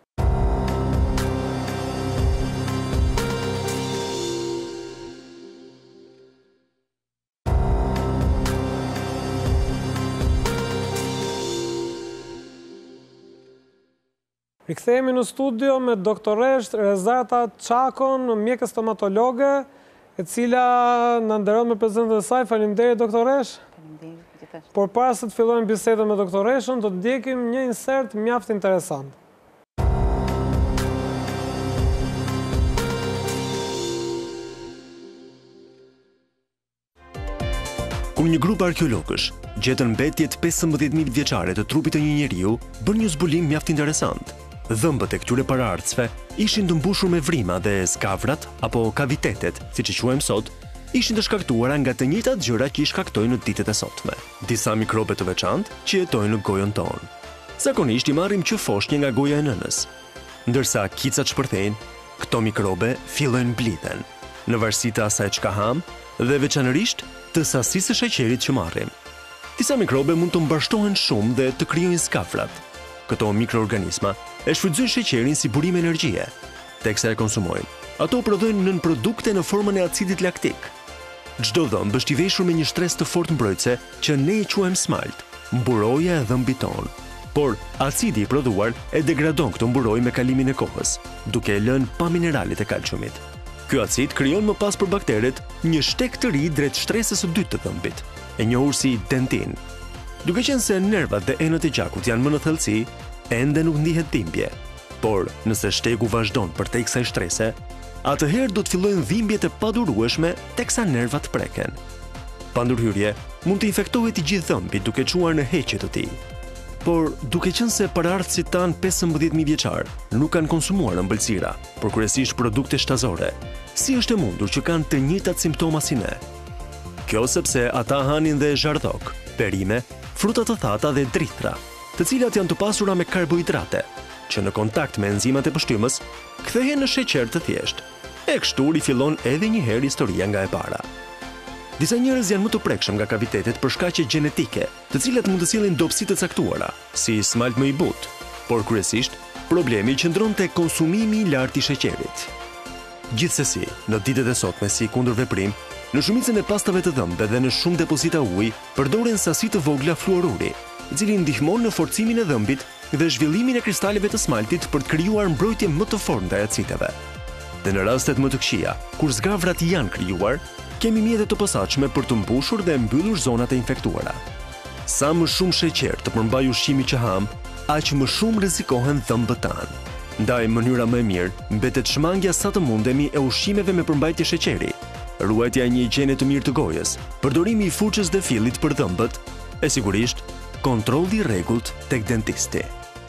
Rikthehemi në studio me doktoresh Rezata Çakon, mjekë stomatologe, e cila në nderon me prezentën e saj. Faleminderit doktoresh. Faleminderit. Por para se të fillojmë bisedën me doktoreshën, do të ndjekim një insert mjaft interesant. Kur një grup arkeologësh gjetën mbetjet pesëmbëdhjetë mijë vjeçare të trupit të një njeriu, bën një zbulim mjaft interesant. Dhëmbët e këtyre paraardhësve ishin të mbushur me vrima dhe skavrat, apo kavitetet, siç i quajmë sot, ishin të shkaktuara nga të njëjtat gjëra që i shkaktojnë në ditët e sotme. Disa mikrobe të veçantë që jetojnë në gojën tonë. Zakonisht i marrim që foshnjë nga goja e nënës. Ndërsa kicat shpërthejnë, këto mikrobe fillojnë mblidhen, në varësi të asaj çka ham dhe veçanërisht të sasisë së sheqerit që marrim. Disa mikrobe mund të mbashtohen shumë dhe të krijojnë skavrat. Këto mikroorganizma e shfrytëzojnë sheqerin si burim energjie. Teksa e konsumojnë, ato prodhojnë nën produkte në formën e acidit laktik. Çdo dhëmb është i veshur me një shtresë të fortë mbrojtëse që ne e quajmë smalt, mburoja e dhëmbit tonë. Por acidi i prodhuar e degradon këtë mburojë me kalimin e kohës, duke e lënë pa mineralet e kalciumit. Ky acid krijon më pas për bakteret një shtek të ri drejt shtresës së dytë të dhëmbit, e njohur si dentin. Duke qenë se nervat dhe enët e gjakut janë më në thellësi, ende nuk ndihet dhimbje. Por nëse shtegu vazhdon përtej kësaj shtrese, atëherë do të fillojnë dhimbjet e padurueshme teksa nervat preken. Pandurhyrje mund të infektohet i gjithë dhëmbi duke çuar në heqje të tij. Por duke qenë se paraardhësit tanë pesëmbëdhjetë mijë vjeçar nuk kanë konsumuar ëmbëlsira, por kryesisht produkte shtazore, si është e mundur që kanë të njëjtat simptoma si ne? Kjo sepse ata hanin dhe zhardhok, perime, fruta të thata dhe drithra, të cilat janë të pasura me karbohidrate, që në kontakt me enzimat e pështymës kthehen në sheqer të thjeshtë. E kështu rifillon edhe një herë historia nga e para. Disa njerëz janë më të prekshëm nga kavitetet për shkaqe gjenetike, të cilat mund të sjellin dobësi të caktuara, si smalt më i butë, por kryesisht problemi qëndron te konsumimi i lartë i sheqerit. Gjithsesi, në ditët e sotme si kundër veprim, Në shumicën e pastave të dhëmbëve dhe në shumë depozita uji, përdoren sasi të vogla fluoruri, i cili ndihmon në forcimin e dhëmbit dhe zhvillimin e kristaleve të smaltit për të krijuar mbrojtje më të fortë ndaj aciteve. Dhe në rastet më të këqija, kur zgavrat janë krijuar, kemi mjete të posaçme për të mbushur dhe mbyllur zonat e infektuara. Sa më shumë sheqer të përmbaj ushqimi që ham, aq më shumë rrezikohen dhëmbët tanë. Ndaj mënyra më e mirë mbetet shmangja sa të mundemi e ushqimeve me përmbajtje sheqeri, ruajtja e një higjiene të mirë të gojës, përdorimi i furçës dhe fillit për dhëmbët, e sigurisht kontrolli i rregullt tek dentisti.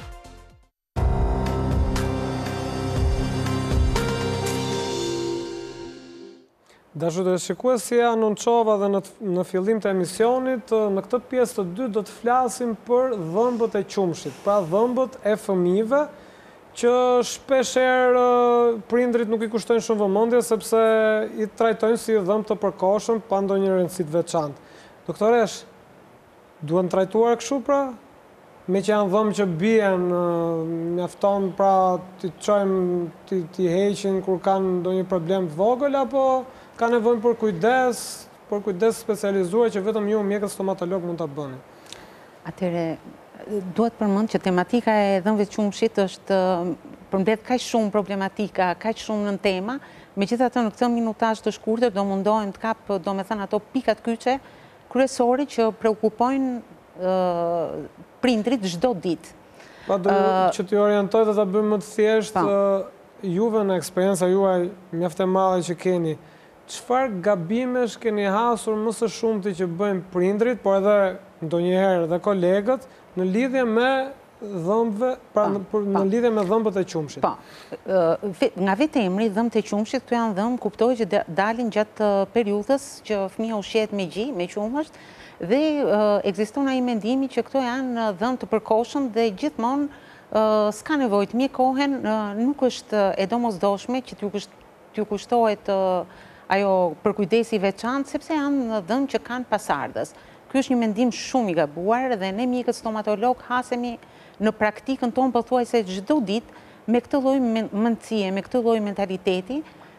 Dashur shikues, si anonçova dhe në, në fillim të emisionit, në këtë pjesë të dytë do të flasim për dhëmbët e qumshit, pra dhëmbët e fëmijëve, që shpesher prindrit nuk i kushtojnë shumë vëmendje sepse i trajtojnë si dhëmbë të përkohshëm pa ndonjë rëndësi të veçantë. Doktoresh, duhen trajtuar kështu pra? Me që janë dhëmbë që bien, mjafton pra t'i çojmë, t'i heqin kur kanë ndonjë problem të vogël, apo ka nevojë për kujdes, për kujdes specializuar që vetëm ju mjekët stomatolog mund ta bëni? Atëre, duhet përmend që tematika e dhëmbëve të qumshit është përmbledh kaq shumë problematika, kaq shumë nën tema, megjithatë në këtë minutazh të shkurtër do mundohem të kap, domethënë ato pikat kyçe kryesore që preokupojnë uh, prindrit çdo ditë. Pa do uh, që t'ju orientoj dhe ta bëjmë më të thjeshtë, uh, juve në eksperjenca juaj mjaft e madhe që keni, çfarë gabimesh keni hasur më së shumti që bëjnë prindrit, por edhe ndonjëherë dhe kolegët, në lidhje me dhëmbëve, pra në, në lidhje me dhëmbët e qumshit? Po, nga vetë emri, dhëmbët e qumshit, këtu janë dhëmbë, kuptoj që dalin gjatë periudhës që fëmia ushqehet me gjë, me qumësht, dhe ekziston ai mendimi që këto janë dhëmbë të përkohshëm dhe gjithmonë s'ka nevojë të mjekohen, nuk është e domosdoshme që t'ju kushtohet ajo përkujdesi veçantë, sepse janë dhëmbë që kanë pasardhës. Ky është një mendim shumë i gabuar dhe ne mjekët stomatolog hasemi në praktikën tonë pothuajse çdo ditë me këtë lloj mendësie, me këtë lloj mentaliteti,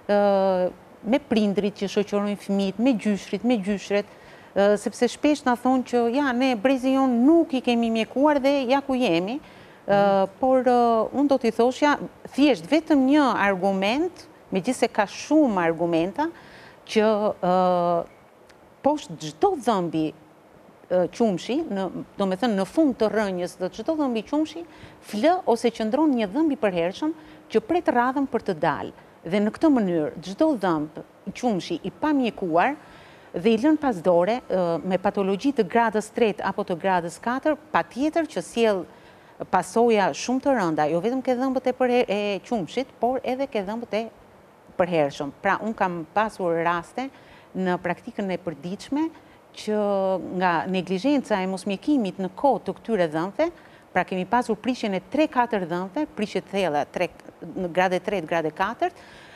me prindrit që shoqërojnë fëmijët, me gjyshrit, me gjyshret, sepse shpesh na thonë që ja ne brezi jon nuk i kemi mjekuar dhe ja ku jemi, por unë do t'i thoshja thjesht vetëm një argument, megjithëse ka shumë argumenta që poshtë çdo dhëmbi qumshi, do me thënë në fund të rënjës dhe çdo dhëmbi qumshi, flë ose qëndron një dhëmb i përhershëm që pret radhën për të dalë. Dhe në këtë mënyrë, çdo dhëmb qumshi i pamjekuar dhe i lënë pas dore me patologji të gradës tretë apo të gradës katër, patjetër që sjell pasoja shumë të rënda, jo vetëm ke dhëmbët e qumshit, por edhe ke dhëmbët e përhershëm. Pra, unë kam pasur raste në praktikën e përditshme që nga neglizhenca e mosmjekimit në kohë të këtyre dhëmbëve, pra kemi pasur prishjen e tre katër dhëmbëve, prishje të thella në grade tre, grade katër,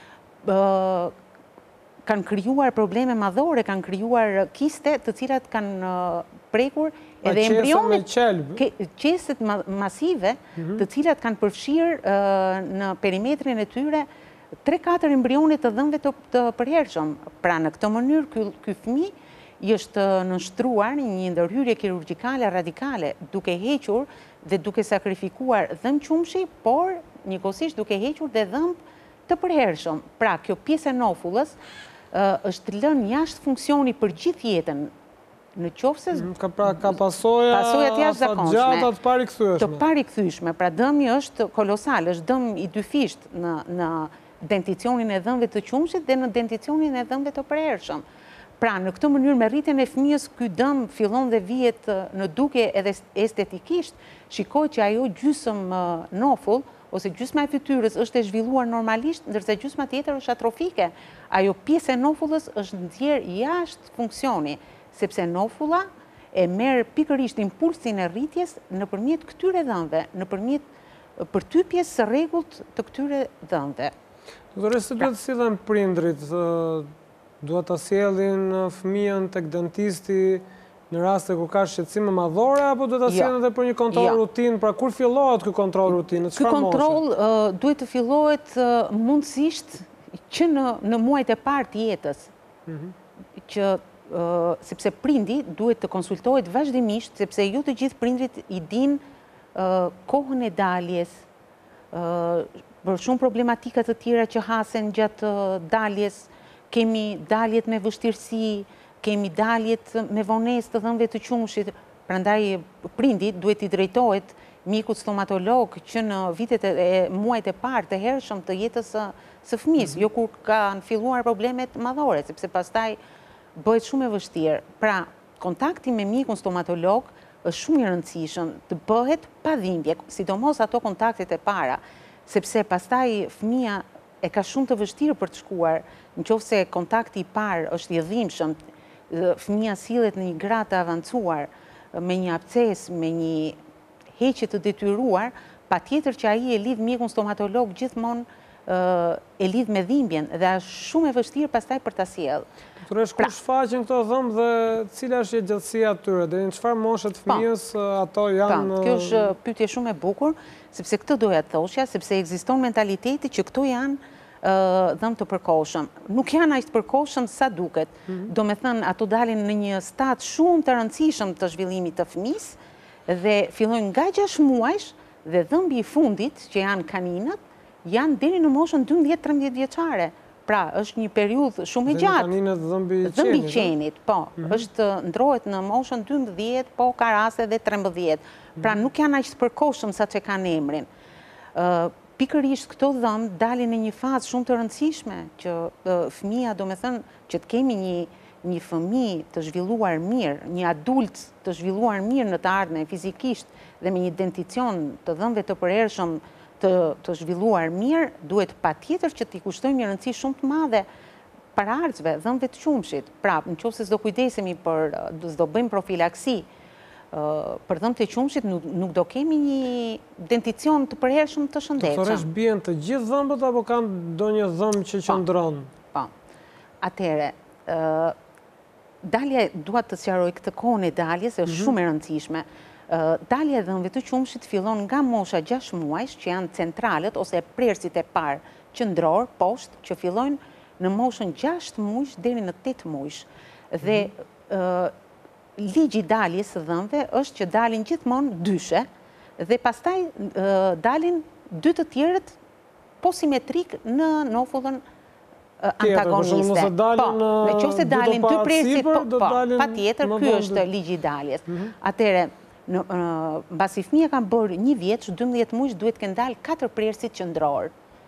kanë krijuar probleme madhore, kanë krijuar kiste të cilat kanë prekur edhe embrionet, qeset masive, të cilat kanë përfshirë në perimetrin e tyre tre katër embrionet të dhëmbëve të përhershëm. Pra në këtë mënyrë ky fëmijë i është nënshtruar një ndërhyrje kirurgjikale radikale, duke hequr dhe duke sakrifikuar dhëmb qumshi, por njëkohësisht duke hequr dhe dhëmb të përhershëm. Pra, kjo pjesë e nofullës është lënë jashtë funksioni për gjithë jetën. Në qofse ka pasoja gjata të parikthyer. Të parikthyer, pra dëmi është kolosal, është dëm i dyfisht në denticionin e dhëmbëve të qumshit dhe në denticionin e dhëmbëve të përhershëm. Pra, në këtë mënyrë me rritjen e fëmijës, ky dëm fillon dhe vihet në duke edhe estetikisht, shikoj që ajo gjysëm nofull ose gjysma e fytyrës është e zhvilluar normalisht, ndërsa gjysma tjetër është atrofike. Ajo pjesë e nofullës është nxjerr jashtë funksioni, sepse nofulla e merr pikërisht impulsin e rritjes nëpërmjet këtyre dhëmbëve, nëpërmjet përtypjes së rregullt të këtyre dhëmbëve. Doktore, si duhet të sillen prindrit? Duhet ta sjellin fëmijën tek dentisti në raste kur ka shqetësime madhore, apo duhet ta sjellin edhe për një kontroll rutinë? Pra kur fillohet ky kontroll rutinë? Ky kontroll duhet të fillohet mundësisht që në në muajt e parë të jetës. që sepse prindi duhet të konsultohet vazhdimisht, sepse ju të gjithë prindrit i din kohën e daljes, për shumë problematikat të tjera që hasen gjatë daljes, kemi daljet me vështirësi, kemi daljet me vonesë të dhënëve të qumshit, prandaj prindi duhet i drejtohet mikut stomatolog që në vitet e muajt e parë të hershëm të jetës së fëmijës, jo kur kanë filluar problemet madhore, sepse pastaj bëhet shumë e vështirë. Pra, kontakti me mikun stomatolog është shumë i rëndësishëm të bëhet pa dhimbje, sidomos ato kontaktet e para, sepse pastaj fëmia e ka shumë të vështirë për të shkuar, nëse kontakti i parë është i dhimbshëm, fëmia sillet në një gradë të avancuar, me një absces, me një heqje të detyruar, patjetër që ai e lidh mikun stomatolog gjithmonë e lidh me dhimbjen dhe është shumë e vështirë pastaj për ta sjellë. Doktoresh, ku shfaqen këto dhëmbë dhe cila është gjatësia e tyre? Deri në çfarë moshe të fëmijës ato janë? Kjo është pyetje shumë e bukur, sepse këtë doja të thoshja, sepse ekziston mentaliteti që këto janë dhëmbë të përkohshëm. Nuk janë aq të përkohshëm sa duket. Domethënë, ato dalin në një stad shumë të rëndësishëm të zhvillimit të fëmisë dhe fillojnë nga gjashtë muajsh dhe dhëmbi i fundit, që janë kaninët, janë deri në moshën dymbëdhjetë tridhjetë vjeçare. Pra, është një periudhë shumë e gjatë. Kaninët dhëmbi i qenit. Dhëmbi i qenit, po. Është ndrohet në moshën dymbëdhjetë, po ka raste dhe trembëdhjetë. Pra, nuk janë aq të përkohshëm sa që kanë emrin. Pikërisht këto dhëmbë dalin në një fazë shumë të rëndësishme që fëmia, domethënë, që të kemi një një fëmijë të zhvilluar mirë, një adult të zhvilluar mirë në të ardhmen fizikisht dhe me një denticion të dhëmbëve të përhershëm të, të zhvilluar mirë, duhet patjetër që t'i kushtojmë një rëndësi shumë të madhe paraardhësve, dhëmbëve të qumshit. Pra, nëse s'do kujdesemi për, s'do bëjmë profilaksi për dhëmbët e qumshit, nuk, nuk do kemi një denticion të përhershëm të shëndetshëm. Doktoresh, bien të gjithë dhëmbët apo kanë ndonjë dhëmbë që qëndron? Po. Atëherë, dalja, dua të sqaroj këtë kohën e daljes, është shumë e rëndësishme. Dalja e dhëmbëve të qumshit fillon nga mosha gjashtë muajsh, që janë centralët ose prerësit e parë qendror, poshtë, që fillojnë në moshën gjashtë muajsh deri në tetë muajsh. Dhe ligji i daljes së dhëmbëve është që dalin gjithmonë dyshe dhe pastaj dalin dy të tjerët po simetrik në nofullën antagoniste. Po, në qoftë se dalin dy prerësit, po, patjetër, ky është ligji i daljes. Atëherë, mbasi fëmia ka bërë një vjeç, dymbëdhjetë muaj, duhet të kenë dalë katër prerësit qendror.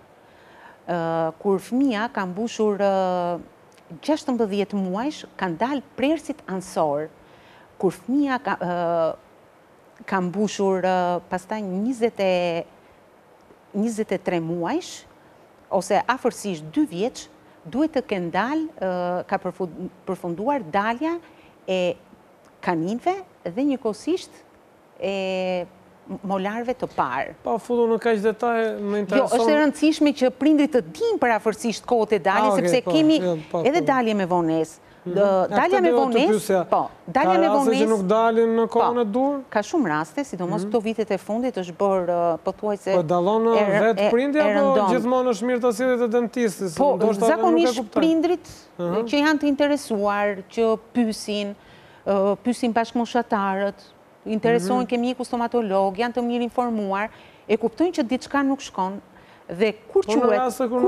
Kur fëmia ka mbushur gjashtëmbëdhjetë muajsh, kanë dalë prerësit ansor. Kur fëmia ka, ka mbushur pastaj njëzet e tre muajsh, ose afërsisht dy vjeç, duhet të kenë dalë, ka përfunduar dalja e kaninëve dhe njëkohësisht e molarëve të parë. Pa futur në kaq detaje, më intereson. Jo, është e rëndësishme që prindrit të dinë për afërsisht kohët e daljes, sepse kemi edhe dalje me vonesë. Dalja me vonesë, po, dalja me vonesë. Ka raste që nuk dalin në kohën e dur? Ka shumë raste, sidomos këto vitet e fundit është bërë pothuajse Po dallon vetë prindja apo gjithmonë është mirë ta sillet te dentisti? Po, zakonisht prindrit që janë të interesuar, që pyesin, pyesin bashkëmoshatarët, interesohen ke mjeku stomatolog, janë të mirë informuar, e kuptojnë që diçka nuk shkon. Dhe kur quhet, kur do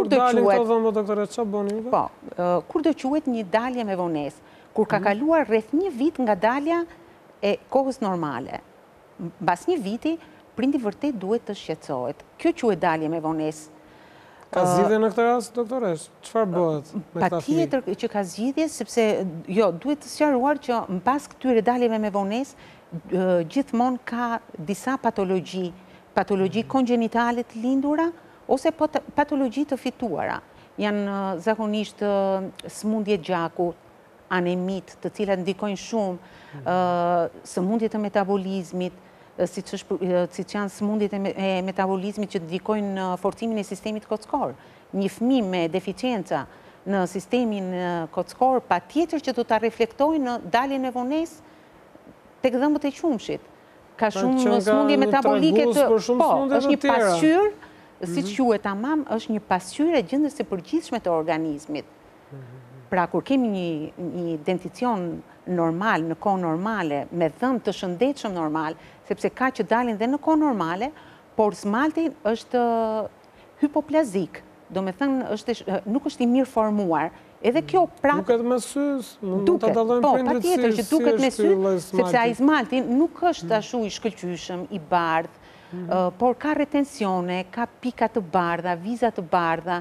quhet, po, kur do quhet një dalje me vonesë, kur ka kaluar rreth një vit nga dalja e kohës normale. Mbas një viti, prindi vërtet duhet të shqetësohet. Kjo quhet dalje me vonesë. Ka zgjidhje në këtë rast, doktores? Çfarë bëhet me këta fëmijë? Patjetër që ka zgjidhje, sepse jo, duhet të sqaruar që mbas këtyre daljeve me vonesë, gjithmonë ka disa patologji, patologji kongjenitale të lindura, ose patologji të fituara. Janë zakonisht sëmundje gjaku, anemit, të cilat ndikojnë shumë, sëmundje të metabolizmit, siç janë sëmundjet e metabolizmit që ndikojnë në forcimin e sistemit kockor. Një fëmijë me deficienca në sistemin kockor, patjetër që do ta reflektojë në daljen e vonesë tek dhëmbët e qumshit. Ka shumë sëmundje metabolike të, po, është një pasqyrë, si quhet tamam, është një pasqyrë e gjendjes së përgjithshme të organizmit. Pra, kur kemi një denticion normal, në kohë normale, me dhëmë të shëndetshëm normal, sepse ka që dalin dhe në kohë normale, por smalti është hypoplazik, do me thënë nuk është i mirë formuar. Edhe kjo prapë... Duket me sys, mund të Duket, dalojnë po, prindrit pa tjetër që si duket me është sy, ky lloj smalti. sepse ai smalti nuk është ashtu i shkëlqyshëm, i bardhë, por ka retensione, ka pika të bardha, viza të bardha,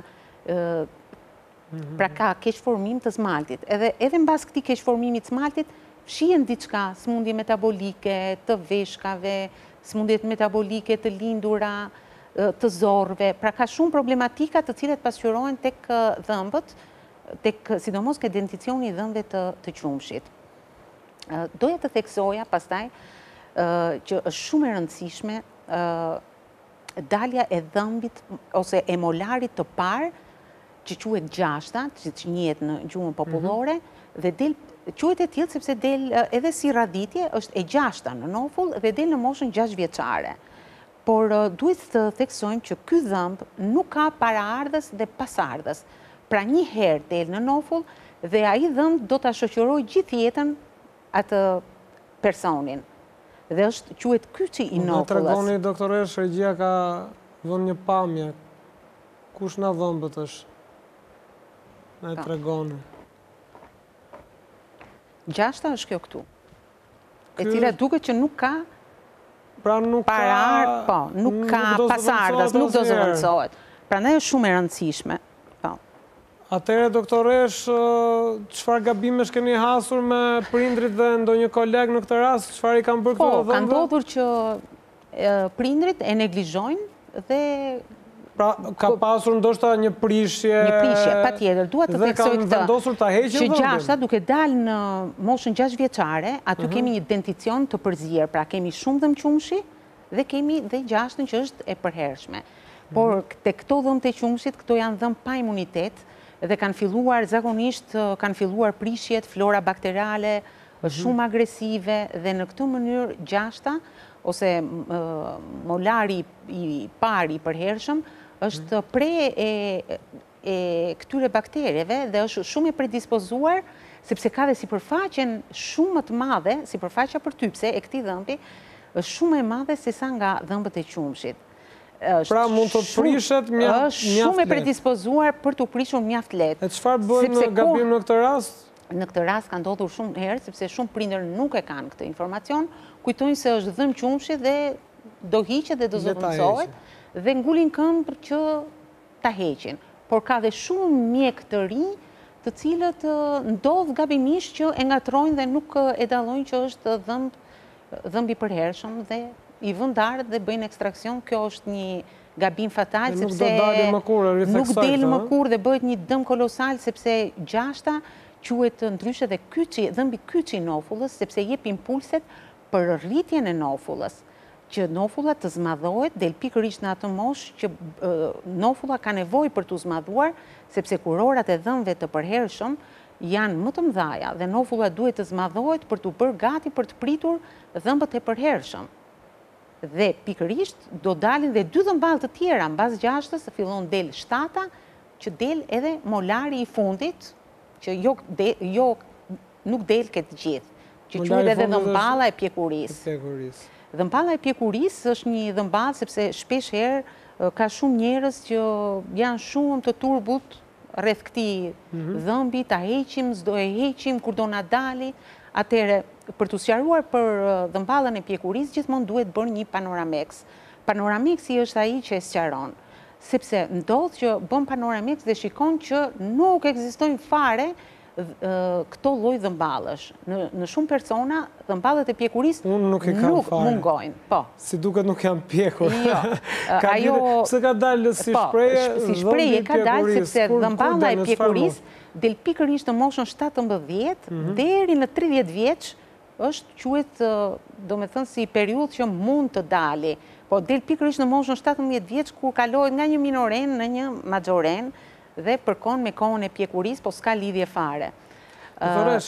pra ka keqformim të smaltit. Edhe mbas këtij keqformimit të smaltit, fshihen diçka, smundje metabolike të veshkave, smundje metabolike të lindura, të zorrëve. Pra ka shumë problematika të cilat pasqyrohen tek dhëmbët, tek sidomos ke denticioni i dhëmbëve të qumshit. Doja të theksoja pastaj që është shumë e rëndësishme dalja e dhëmbit ose e molarit të parë, që quhet gjashta, që njihet në gjuhën popullore, dhe del quhet e tillë sepse del edhe si raditje, është e gjashta në nofull dhe del në moshën gjashtë vjeçare. Por duhet të theksojmë që ky dhëmb nuk ka paraardhës dhe pasardhës. Pra një herë del në nofull dhe ai dhëmb do ta shoqërojë gjithë jetën atë personin. Dhe është quhet kyçi i nofullës. Në tregoni doktoresh, regjia ka vënë një pamje. Kush na dhëmbët është? Na e tregoni. Gjashta është kjo këtu. E cila duket që nuk ka pra nuk parar, po, nuk ka pasardhës, nuk do zëvendësohet. Prandaj është shumë e rëndësishme. Po. Atëherë doktoresh, çfarë gabimesh keni hasur me prindrit dhe ndonjë koleg në këtë rast, çfarë i kanë bërë këto dhëmbë? Po, ka ndodhur që prindrit e neglizhojnë dhe pra ka pasur ndoshta një prishje... Një prishje, patjetër. Dua të theksoj këtë. Dhe kanë vendosur ta heqin dhëmbin. Që gjashta duke dalë në moshën gjashtë vjeçare, aty kemi një denticion të përzier, pra kemi shumë dhëmbë qumshi dhe kemi dhe gjashtën që është e përhershme. Por te këto dhëmbë të qumshit, këto janë dhëmbë pa imunitet dhe kanë filluar zakonisht kanë filluar prishjet, flora bakteriale, shumë agresive dhe në këtë mënyrë gjashta ose molari i parë i përhershëm është pre e këtyre bakterjeve dhe është shumë e predispozuar, sepse ka dhe sipërfaqen shumë më të madhe, sipërfaqja përtypse e këtij dhëmbi është shumë e madhe se sa nga dhëmbët e qumshit. Pra mund të prishet mjaft lehtë. Është shumë e predispozuar për të prishur mjaft lehtë. E çfarë bën gabim në këtë rast? Në këtë rast ka ndodhur shumë herë, sepse shumë prindër nuk e kanë këtë informacion, kujtojnë se është dhëmb qumshi dhe do hiqet dhe do zëvendësohet dhe ngulin këmbë që ta heqin. Por ka dhe shumë mjek të rinj, të cilët ndodh gabimisht që e ngatrojnë dhe nuk e dallojnë që është dhëmb dhëmb i përhershëm dhe i vëndarët dhe bëjnë ekstraksion. Kjo është një gabim fatal, sepse nuk del më kurrë dhe bëhet një dëm kolosal, sepse gjashta quhet ndryshe dhe kyçi, dhëmbi kyçi i nofullës, sepse jep impulset për rritjen e nofullës, që nofulla të zmadhohet, del pikërisht në atë moshë që nofulla ka nevojë për të zmadhuar, sepse kurorat e dhëmbëve të përhershëm janë më të mëdha dhe nofulla duhet të zmadhohet për të bërë gati për të pritur dhëmbët e përhershëm. Dhe pikërisht do dalin dhe dy dhëmballë të tjera mbas gjashtës, fillon del shtata, që del edhe molari i fundit, që jo, de, jo nuk del këtë gjithë, që quhet edhe dhëmballa e pjekurisë. Dhëmballa e pjekurisë është një dhëmballë sepse shpesh herë ka shumë njerëz që janë shumë të turbut rreth këtij dhëmbi, ta heqim, s'do e heqim, kur do na dali. Atëherë, për të sqaruar për dhëmballën e pjekurisë, gjithmonë duhet bërë një panorameks. Panorameksi është ai që e sqaron, sepse ndodh që bën panorameks dhe shikon që nuk ekzistojnë fare këto lloj dhëmballësh. Në shumë persona, dhëmballët e pjekurisë nuk mungojnë. Po. Si duket nuk janë pjekur. Jo. Ajo pse ka dalë si shprehje? Si shprehje ka dalë sepse dhëmballa e pjekurisë del pikërisht në moshën shtatëmbëdhjetë deri në tridhjetë vjeç, është quhet, domethënë si periudhë që mund të dali. Po del pikërisht në moshën shtatëmbëdhjetë vjeç kur kalohet nga një minoren në një maxoren dhe përkon me kohën e pjekurisë, po s'ka lidhje fare. Doktoresh,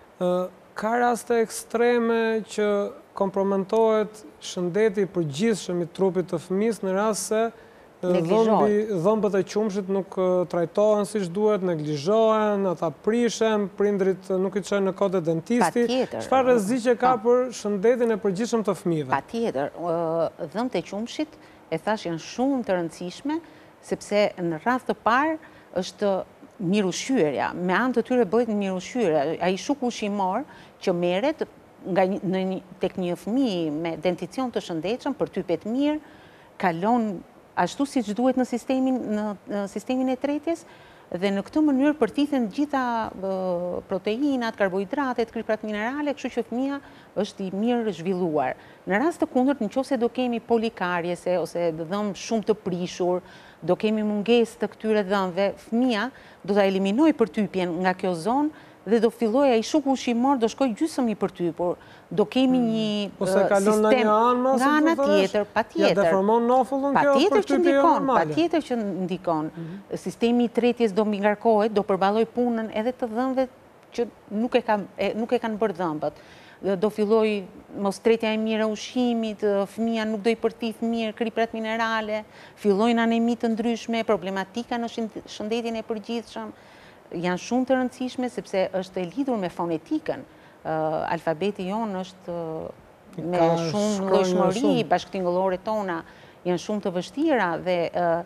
ka raste ekstreme që kompromentohet shëndeti i përgjithshëm i trupit të fëmijës në rast se Dhëmbët e qumshit nuk trajtohen siç duhet, neglizhohen, ata prishen, prindrit nuk i çojnë në kohë dentisti. Çfarë rreziqe ka për shëndetin e përgjithshëm të fëmijëve? Patjetër, dhëmbët e qumshit, e thash, janë shumë të rëndësishme, sepse në radhë të parë është mirëushqyerja. Me anë të tyre bëhet mirëushqyerja. Ai shuku ushqimor që merret tek një fëmijë me denticion të shëndetshëm, për typet mirë, kalon ashtu si që duhet në sistemin e tretjes, dhe në këtë mënyrë përtithen gjitha proteinat, karbohidratet, kriprat minerale, kështu që fëmija është i mirë zhvilluar. Në rast të kundërt, nëse do kemi polikarjese ose dhëmbë shumë të prishur, do kemi mungesë të këtyre dhëmbëve, fëmija do ta eliminoj përtypjen nga kjo zonë dhe do filloj ai shuku ushqimor do shkoj gjysmë i përtypur. Do kemi një sistem nga ana tjetër, patjetër. Ja deformon nofullin kjo përtypje normale. Patjetër që ndikon. Sistemi i tretjes do mbi ngarkohet, do përballoj punën edhe të dhëmbëve që nuk e kanë bërë dhëmbët. Do filloj mos tretja e mirë e ushqimit, fëmija nuk do i përtith mirë kriprat minerale, fillojnë anemi të ndryshme, problematika në shëndetin e përgjithshëm. Janë shumë të rëndësishme sepse është e lidhur me fonetikën. Alfabeti jonë është me shumë llojshmëri, bashkëtingëllore tona janë shumë të vështira dhe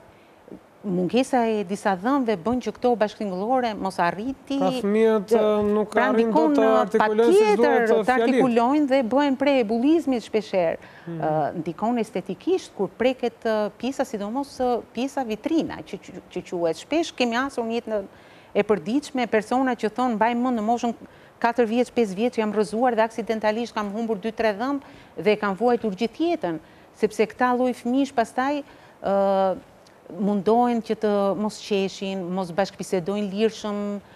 mungesa e disa dhëmbëve bën që këto bashkëtingëllore mos arriti. Pra fëmijët nuk arrin dot të artikulojnë si duhet të artikulojnë dhe bëhen prej ebulizmit shpeshherë. Ndikon estetikisht kur preket pjesa, sidomos pjesa vitrina që quhet. Shpesh kemi asur një jetë e përditshme persona që thonë mbaj mend në moshën katër vjeç, pesë vjeç jam rrëzuar dhe aksidentalisht kam humbur dy tre dhëmbë dhe kam vuajtur gjithë jetën, sepse këta lloj fëmijësh pastaj mundohen që të mos qeshin, mos bashkëbisedojnë lirshëm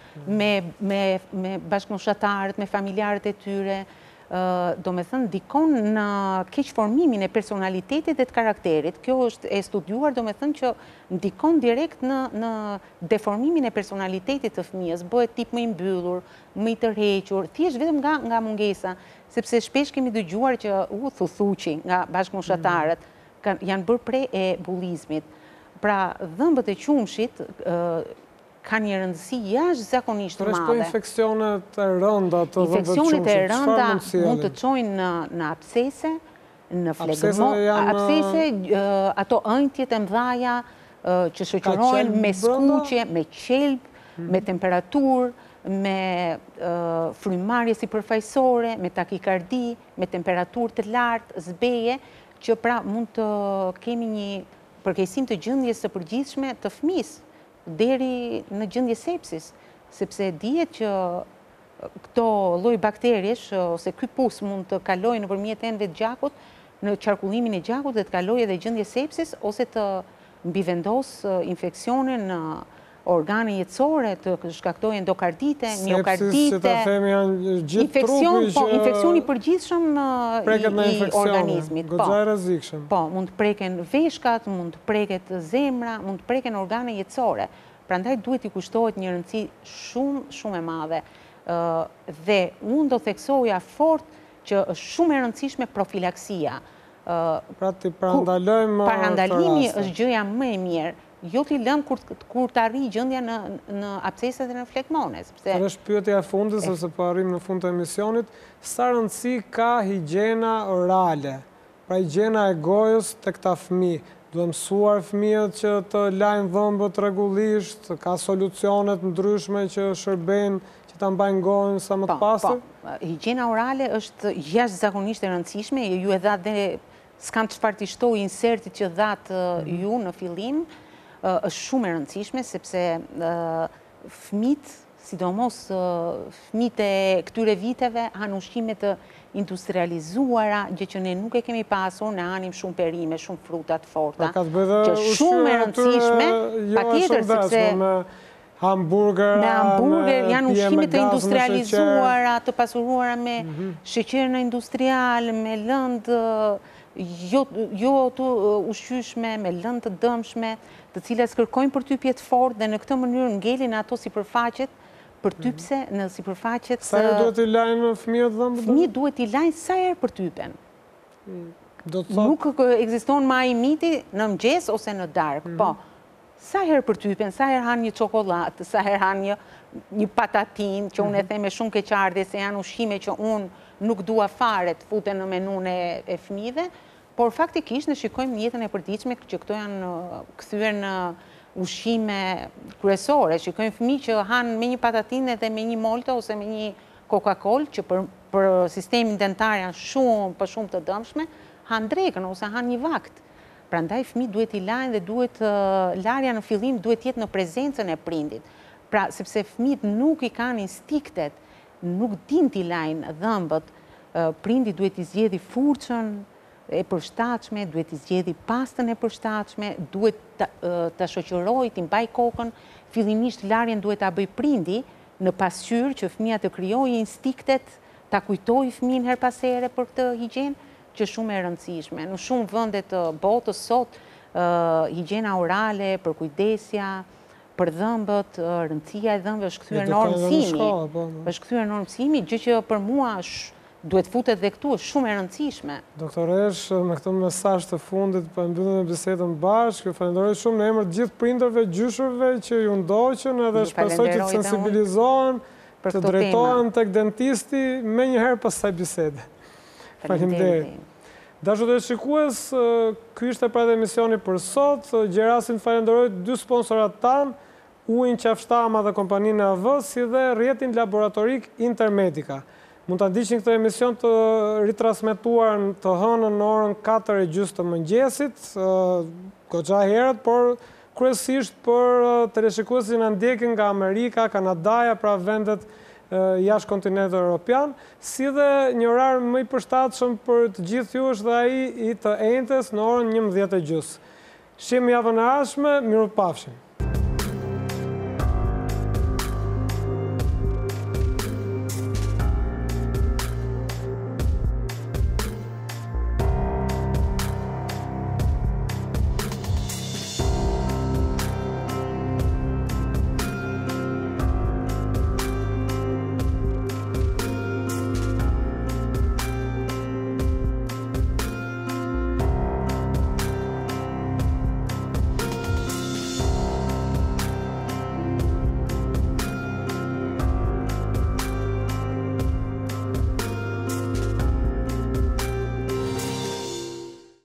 me bashkëmoshatarët, me familjarët e tyre. Do me thënë, dikon në keqformimin e personalitetit dhe të karakterit. Kjo është e studiuar, do me thënë që ndikon direkt në deformimin e personalitetit të fëmijës, bëhet tip më i mbyllur, më i tërhequr, thjesht vetëm nga mungesa, sepse shpesh kemi dëgjuar që u thuthuqi nga bashkëmoshatarët janë bërë pre e bulizmit. Pra, dhëmbët e qumshit ka një rëndësi jashtëzakonisht të madhe. Por infeksionet e rënda të dhëmbëve të qumshit, infeksionet e rënda mund të çojnë në abscese, në flegmo, abscese, ato ëntjet e mëdhaja që shoqërohen me skuqje, me qelb, me temperaturë, me frymarrje sipërfaqësore, me takikardi, me temperaturë të lartë, zbeje, që pra mund të kemi një përkeqësim të gjendjes së përgjithshme të fëmisë deri në gjendje sepsis, sepse dihet që këto lloj bakteriesh ose ky pus mund të kalojë nëpërmjet enëve të gjakut në qarkullimin e gjakut dhe të kalojë edhe gjendje sepsis ose të mbivendos infeksione në organe jetësore, të shkaktojë endokardite, miokardite. Sepsis, që ta themi, janë gjithë trupi që infeksioni i përgjithshëm i organizmit. Goxha e rrezikshëm. Po, mund të preken veshkat, mund të preket zemra, mund të preken organe jetësore. Prandaj duhet i kushtohet një rëndësi shumë, shumë e madhe. Dhe unë do theksoja fort që është shumë e rëndësishme profilaksia. Pra ti parandalojmë Parandalimi është gjëja më e mirë. Jo t'i lënë kur të arri gjendja në absceset dhe në flegmones. Për është pyetja e fundit, sepse po arrim në fund të emisionit, sa rëndësi ka higjiena orale, pra higjiena e gojës tek ta fëmijë? Duhet mësuar fëmijët që të lajnë dhëmbët rregullisht, ka solucionet ndryshme që shërbejnë që ta mbajnë gojën sa më të pastër? Po, higjiena orale është jashtëzakonisht e rëndësishme, ju e dha dhe s'kam çfarë t'i shtoj insertit që dhatë ju në fillim, është shumë e rëndësishme, sepse fëmijët, sidomos fëmijët e këtyre viteve, hanë ushqime të industrializuara, gjë që ne nuk e kemi pasur, ne hanim shumë perime, shumë fruta të forta, që shumë e rëndësishme, patjetër sepse hamburger, me hamburger, janë ushqime të industrializuara, të pasuruara me sheqer industrial, me lëndë jo të ushqyeshme, me lëndë të dëmshme, të cilat kërkojnë përtypje të fortë dhe në këtë mënyrë ngelin ato sipërfaqet përtypse në sipërfaqet. Sa herë duhet i lajnë fëmijët dhëmbët? Fëmijët duhet i lajnë sa herë përtypen. Nuk ekziston ma i miti në mëgjes ose në darkë, po, sa herë përtypen, sa herë hanë një çokollatë, sa herë hanë një, një patatin, që unë e them me shumë keqardhje se janë ushqime që unë nuk dua fare të futen në menun e, e fëmijëve, por faktikisht ne shikojmë në jetën e përditshme që këto janë kthyer në ushqime kryesore. Shikojmë fëmijë që hanë me një patatinë dhe me një molto ose me një Coca-Cola që për, për sistemin dentar janë shumë për shumë të dëmshme, hanë drekën ose hanë një vakt. Prandaj fëmijët duhet i lajnë dhe duhet uh, larja në fillim duhet jetë në prezencën e prindit. Pra, sepse fëmijët nuk i kanë instiktet, nuk din t'i lajnë dhëmbët, uh, prindi duhet i zgjedhë furçën e përshtatshme, duhet i zgjedhë pastën e përshtatshme, duhet ta, uh, ta shoqërojë, t'i mbaj kokën, fillimisht larjen duhet ta bëj prindi në pasqyrë që fëmia të krijojë instiktet, ta kujtojë fëmin her pas here për këtë higjenë, që shumë e rëndësishme. Në shumë vënde të botës sot, uh, higjiena orale, përkujdesja, për dhëmbët, uh, rëndësia e dhëmbëve është kthyer në mësimi. Është kthyer në mësimi, gjë që për mua duhet futet dhe këtu, është shumë e rëndësishme. Doktoresh, me këtë mesazh të fundit, po mbyllim me bisedën bashkë. Ju falenderoj shumë në emër të gjithë prindërve, gjyshërve që ju ndoqën edhe shpresoj që të sensibilizohen, të drejtohen tek dentisti me një herë pas kësaj bisede. Faleminderit. Dashur teleshikues, ky ishte pra emisioni për sot. Gjerasin falenderoj dy sponsorat tanë, Ujin Qafshtama dhe kompaninë A V, si dhe rrjetin laboratorik Intermedica. Mund ta ndiqni këtë emision të ritransmetuar të hënën në orën katër e gjys të mëngjesit, goxha herët, por kryesisht për teleshikuesit që na ndjekin nga Amerika, Kanadaja, pra vendet jashtë kontinentit evropian, si dhe një orar më i përshtatshëm për të gjithë ju është dhe ai i të enjtes në orën njëmbëdhjetë e gjys. Shihemi javën e ardhshme, mirupafshim.